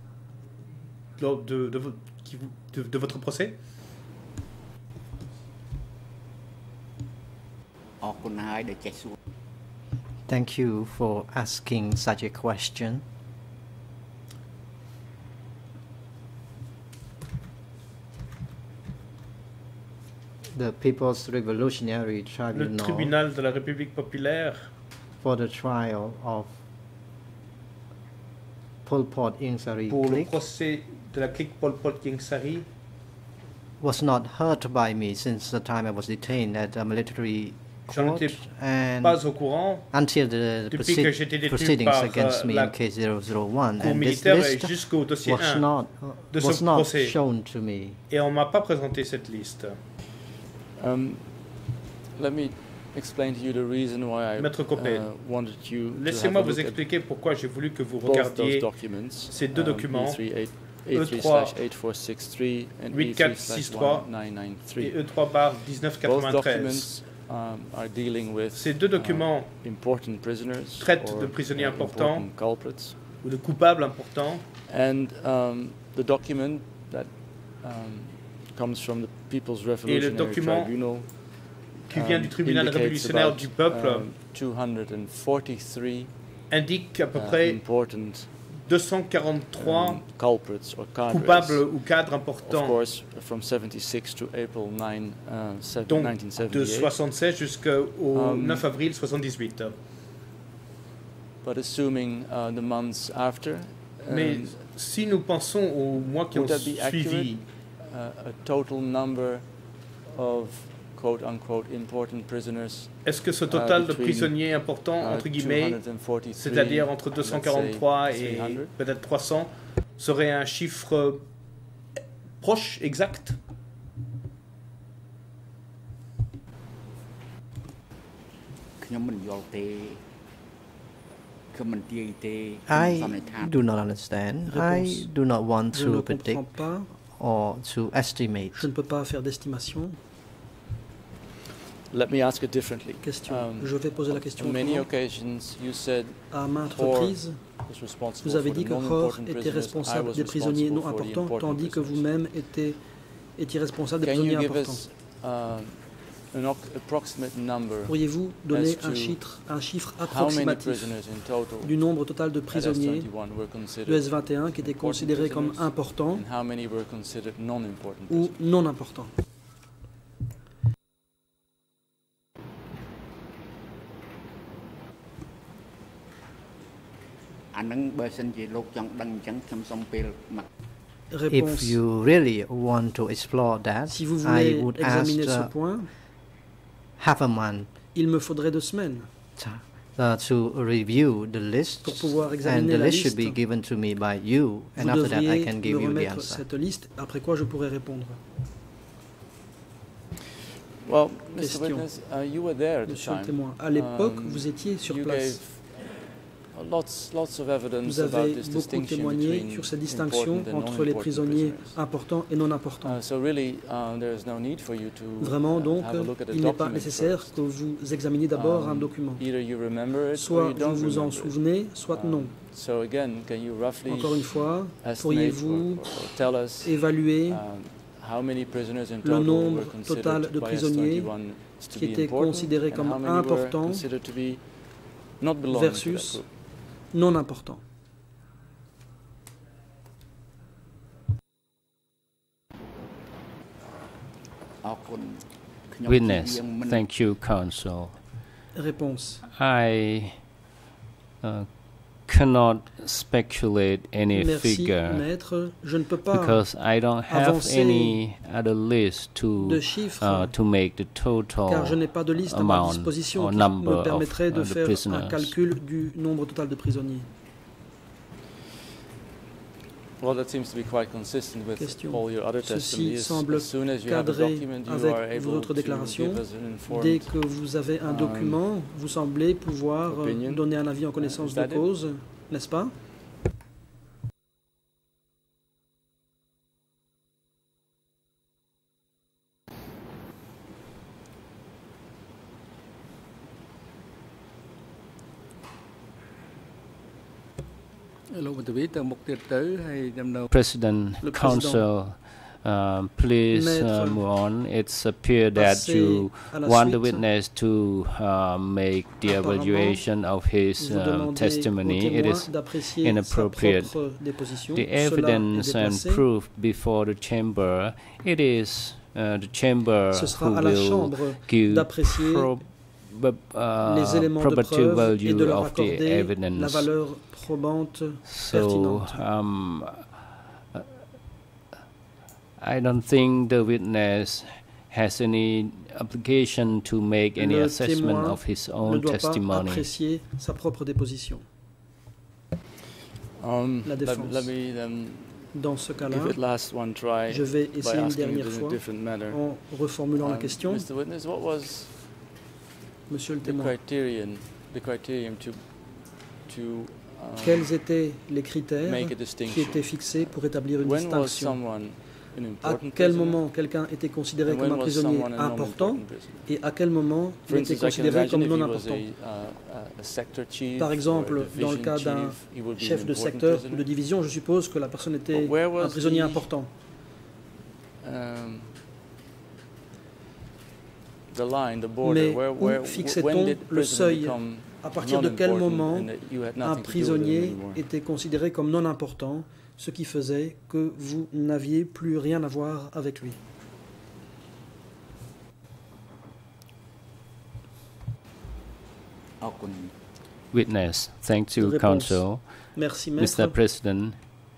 de votre procès? Thank you for asking such a question. The People's Revolutionary Le Tribunal tribunal de la République populaire for the trial of Pol Pot Ieng Sari pour le clique procès de la clique Pol Pot Ieng Sari was not heard by me since the time I was detained at a military j'en court étais and pas au courant until the depuis que j'étais détenu proceedings par against me la in case 001 cour and this militaire et list jusqu'au dossier was 1 not de ce was not procès. shown to me. Et on m'a pas présenté cette liste. Let me explain to you the reason why I Maître Copet, wanted you to laissez-moi have a vous look at expliquer pourquoi j'ai voulu que vous both those regardiez documents, ces deux documents, E3/8463 and 8463 et E3/1993. Both E3/1993. documents are dealing with Ces deux documents important prisoners traitent or de prisonniers importants important culprits. ou de coupables importants. And the document that comes from the People's Et le Revolutionary document Tribunal qui vient du tribunal indicates révolutionnaire about, du peuple 243 indique à peu près important 243 culprits or cadres, coupables ou cadres of importants, course, from 76 to April 9, donc de 1978. 76 jusqu'au 9 avril 78. But assuming the months after, Mais si nous pensons aux mois qui ont would that be suivi, a total number of quote-unquote important prisoners, est-ce que ce total de between, prisonniers importants, entre guillemets, 243 c'est-à-dire entre and let's 243 say et 300, peut-être 300, serait un chiffre proche, exact? I do not understand. I do not want Je ne to comprends predict pas. or to estimate. Je ne peux pas faire d'estimation. Let me ask it differently. Question. Je vais poser la question On many autrement. occasions, you said À maintes Thor reprises, was responsible vous avez for dit the que Hor non-important était prisoners. I responsable was des prisonniers non responsible for the importants, important tandis que prisoners. vous-même étiez responsable des Can you prisonniers give importants. us an approximate number Pourriez-vous donner as un chiffre how many approximatif prisoners in total du nombre total de at prisonniers S21 were de considered S21 qui étaient important considérés comme prisoners importants and how many were considered non-important ou prisoners? non importants? If Réponse. you really want to explore that, Si vous I voulez would ask examiner ce point, half a month il me faudrait 2 semaines to review the list, pour pouvoir and examiner the la list should liste. be given to me by you, and Vous after that I devriez can me give you the remettre answer. cette liste, après quoi je pourrai répondre. Well, Mr. Question. Witness, you were there at the Monsieur le time. témoin, à l'époque, vous étiez sur You place. Vous avez beaucoup témoigné sur cette distinction entre les prisonniers importants et non importants. Vraiment, donc, il n'est pas nécessaire que vous examiniez d'abord un document. Soit vous vous en souvenez, soit non. Encore une fois, pourriez-vous évaluer le nombre total de prisonniers qui étaient considérés comme importants versus non importants? Witness, thank you, counsel. Réponse. I cannot speculate any Merci, figure maître. Je ne peux pas because I don't have any other list to make the total car je n'ai pas de liste à ma disposition qui me permettrait de faire un calcul du nombre total de prisonniers. Ceci semble cadrer avec vos autres déclarations. Dès que vous avez un document, vous semblez pouvoir donner un avis en connaissance de cause, n'est-ce pas? President, counsel, please move on. It's appear that you want the witness to make the evaluation of his testimony. It is inappropriate. The evidence and proof before the chamber, it is the chamber who will give probative value of the evidence. So I don't think the witness has any obligation to make any assessment of his own testimony. Apprécier sa propre déposition. La défense. Dans ce cas-là, je vais essayer une dernière fois en reformulant la question. Monsieur le témoin, quels étaient les critères qui étaient fixés pour établir une distinction? À quel moment quelqu'un était considéré comme un prisonnier important et à quel moment il était considéré comme non important? Par exemple, dans le cas d'un chef de secteur ou de division, je suppose que la personne était un prisonnier important. Mais où fixait-on le seuil? À partir de quel moment un prisonnier était considéré comme non important, ce qui faisait que vous n'aviez plus rien à voir avec lui? Witness, thank you, counsel. Merci, maître. Mr. President,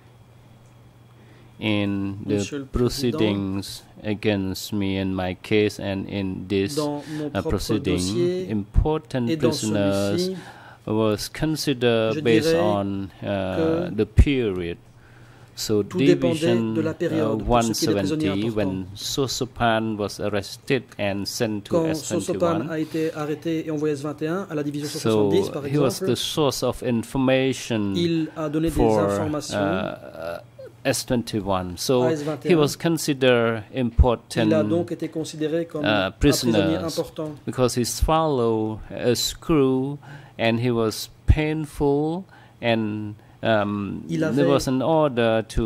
in the proceedings against me in my case and in this proceeding, important prisoners was considered based on the period. So Division 170, when Sosopan was arrested and sent to S21, a été arrêté et envoyé S21 à la division 70, par exemple, he was the source of information il a donné des informations S21. So he was considered important il a donc été considéré comme un prisonnier important because he swallowed a screw and he was painful and there was an order to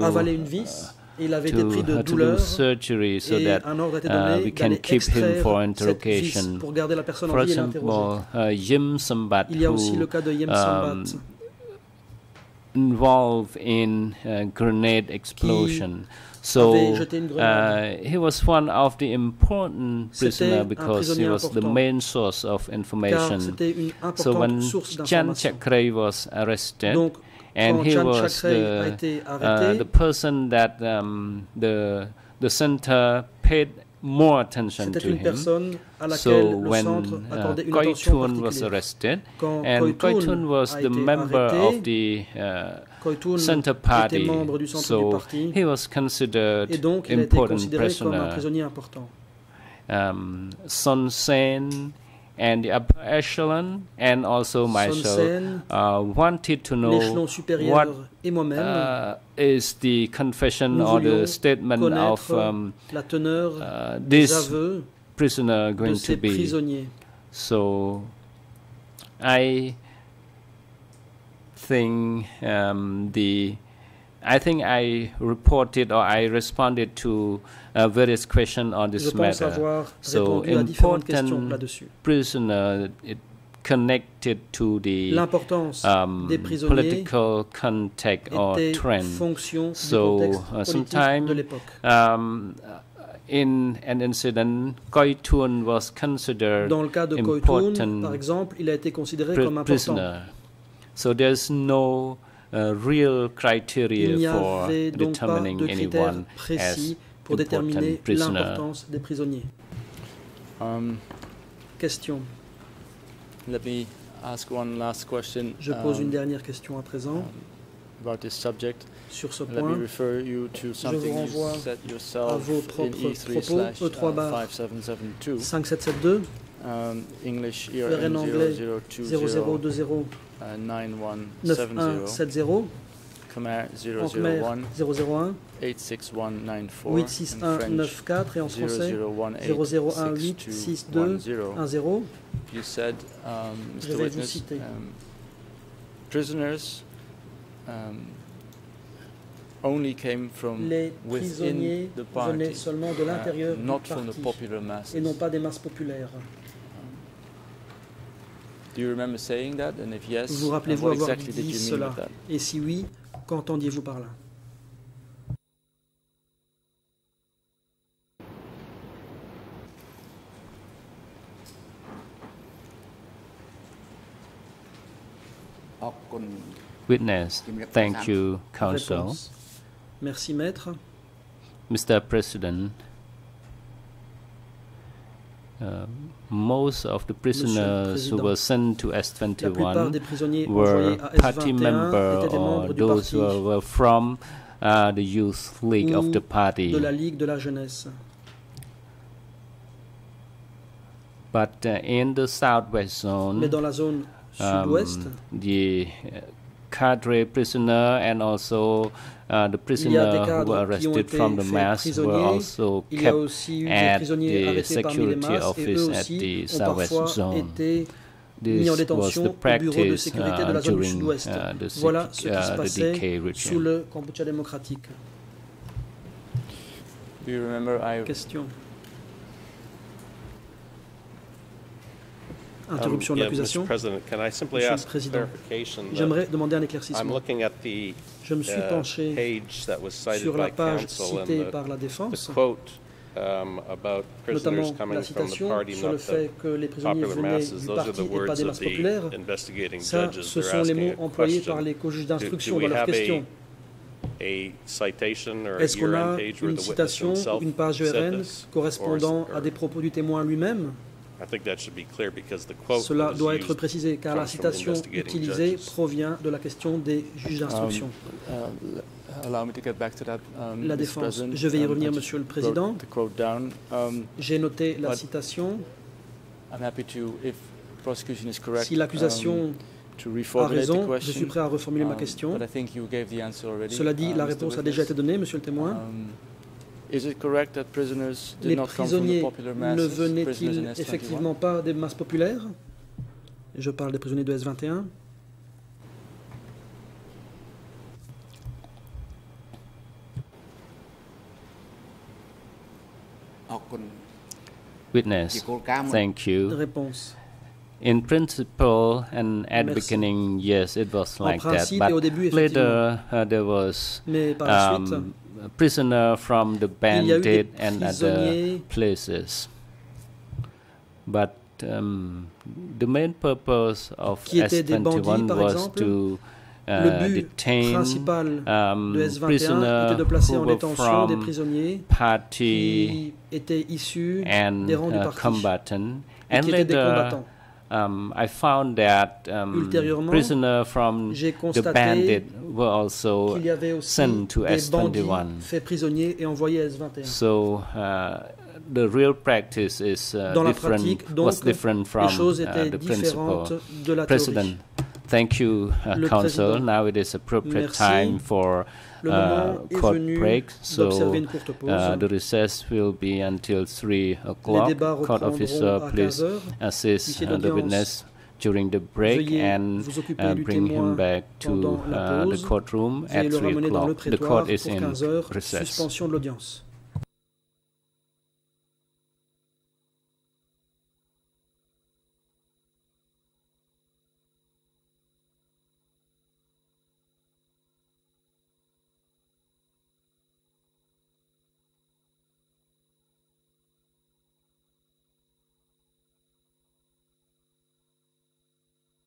do surgery so that we can keep him for interrogation. For example, Yim Sambat, who involved in grenade explosion. So he was one of the important prisoners because he was the main source of information. So when Chan Chakray was arrested, and he was the person that the center paid more attention to him. So when Koi Tun was arrested, and Koi Tun was the member of the center party, so he was considered important prisoner. Son Sen and the upper echelon and also myself wanted to know what is the confession or the statement of this prisoner going to be. So I think I reported or I responded to various questions on this matter. So important prisoner connected to the political context or trend. So sometimes in an incident, Koi Thun was considered important prisoner. So there's no real criteria for determining anyone as important prisoner. Question. Let me ask one last question. Je pose une dernière question à présent. About this subject. Sur ce point, let me refer you to something you said yourself in E3/5772. 5772. English en anglais 0020 9170. Khmer 001 86194 86194 et en français 0018 6210. You said, Mr. Witness, prisoners only came from within the party, seulement de l'intérieur not from the popular masses. Et non pas des masses populaires. Do you remember saying that? And if yes, vous rappelez-vous what avoir exactly did dit you mean cela? with that? Et si oui, qu'entendiez-vous par là? Witness, thank you, counsel. Réponse. Merci, maître. Mr. President, most of the prisoners who were sent to S21 were party members or those who were from the Youth League of the party. De la Ligue de la Jeunesse. But in the southwest zone, mais dans la zone sud-ouest, the cadre prisoner and also the prisoner who were arrested from the mass were also kept at the security office at the southwest zone. This was the practice during the decay sous regime. le Cambodge démocratique. Do you remember Question. Interruption de l'accusation. Monsieur le Président, j'aimerais demander un éclaircissement. Je me suis penché sur la page citée par la défense, notamment la citation sur le fait que les prisonniers venaient du parti et pas des masses populaires. Ça, ce sont les mots employés par les co-juges d'instruction dans leurs questions. Est-ce qu'on a une citation ou une page ERN correspondant à des propos du témoin lui-même? Cela doit être précisé car la citation utilisée provient de la question des juges d'instruction. La défense. Je vais y revenir, Monsieur le Président. J'ai noté la citation. Si l'accusation a raison, je suis prêt à reformuler ma question. Cela dit, la réponse a déjà été donnée, Monsieur le témoin. Les prisonniers ne venaient-ils effectivement pas des masses populaires? Je parle des prisonniers de S21. Witness, thank you. Réponse. In principle and at the beginning, yes, it was like that. But later there was prisoner from the bandit and other places. But the main purpose of S21 was to detain prisoners who were from party and combatant. And later I found that prisoners from the bandit were also sent to S21. So the real practice is was different from the principle. President, thank you, Council. Now it is appropriate time for court break, so the recess will be until 3 o'clock. Court officer, please assist the witness during the break and bring him back to the courtroom at 3 o'clock. The court is in recess.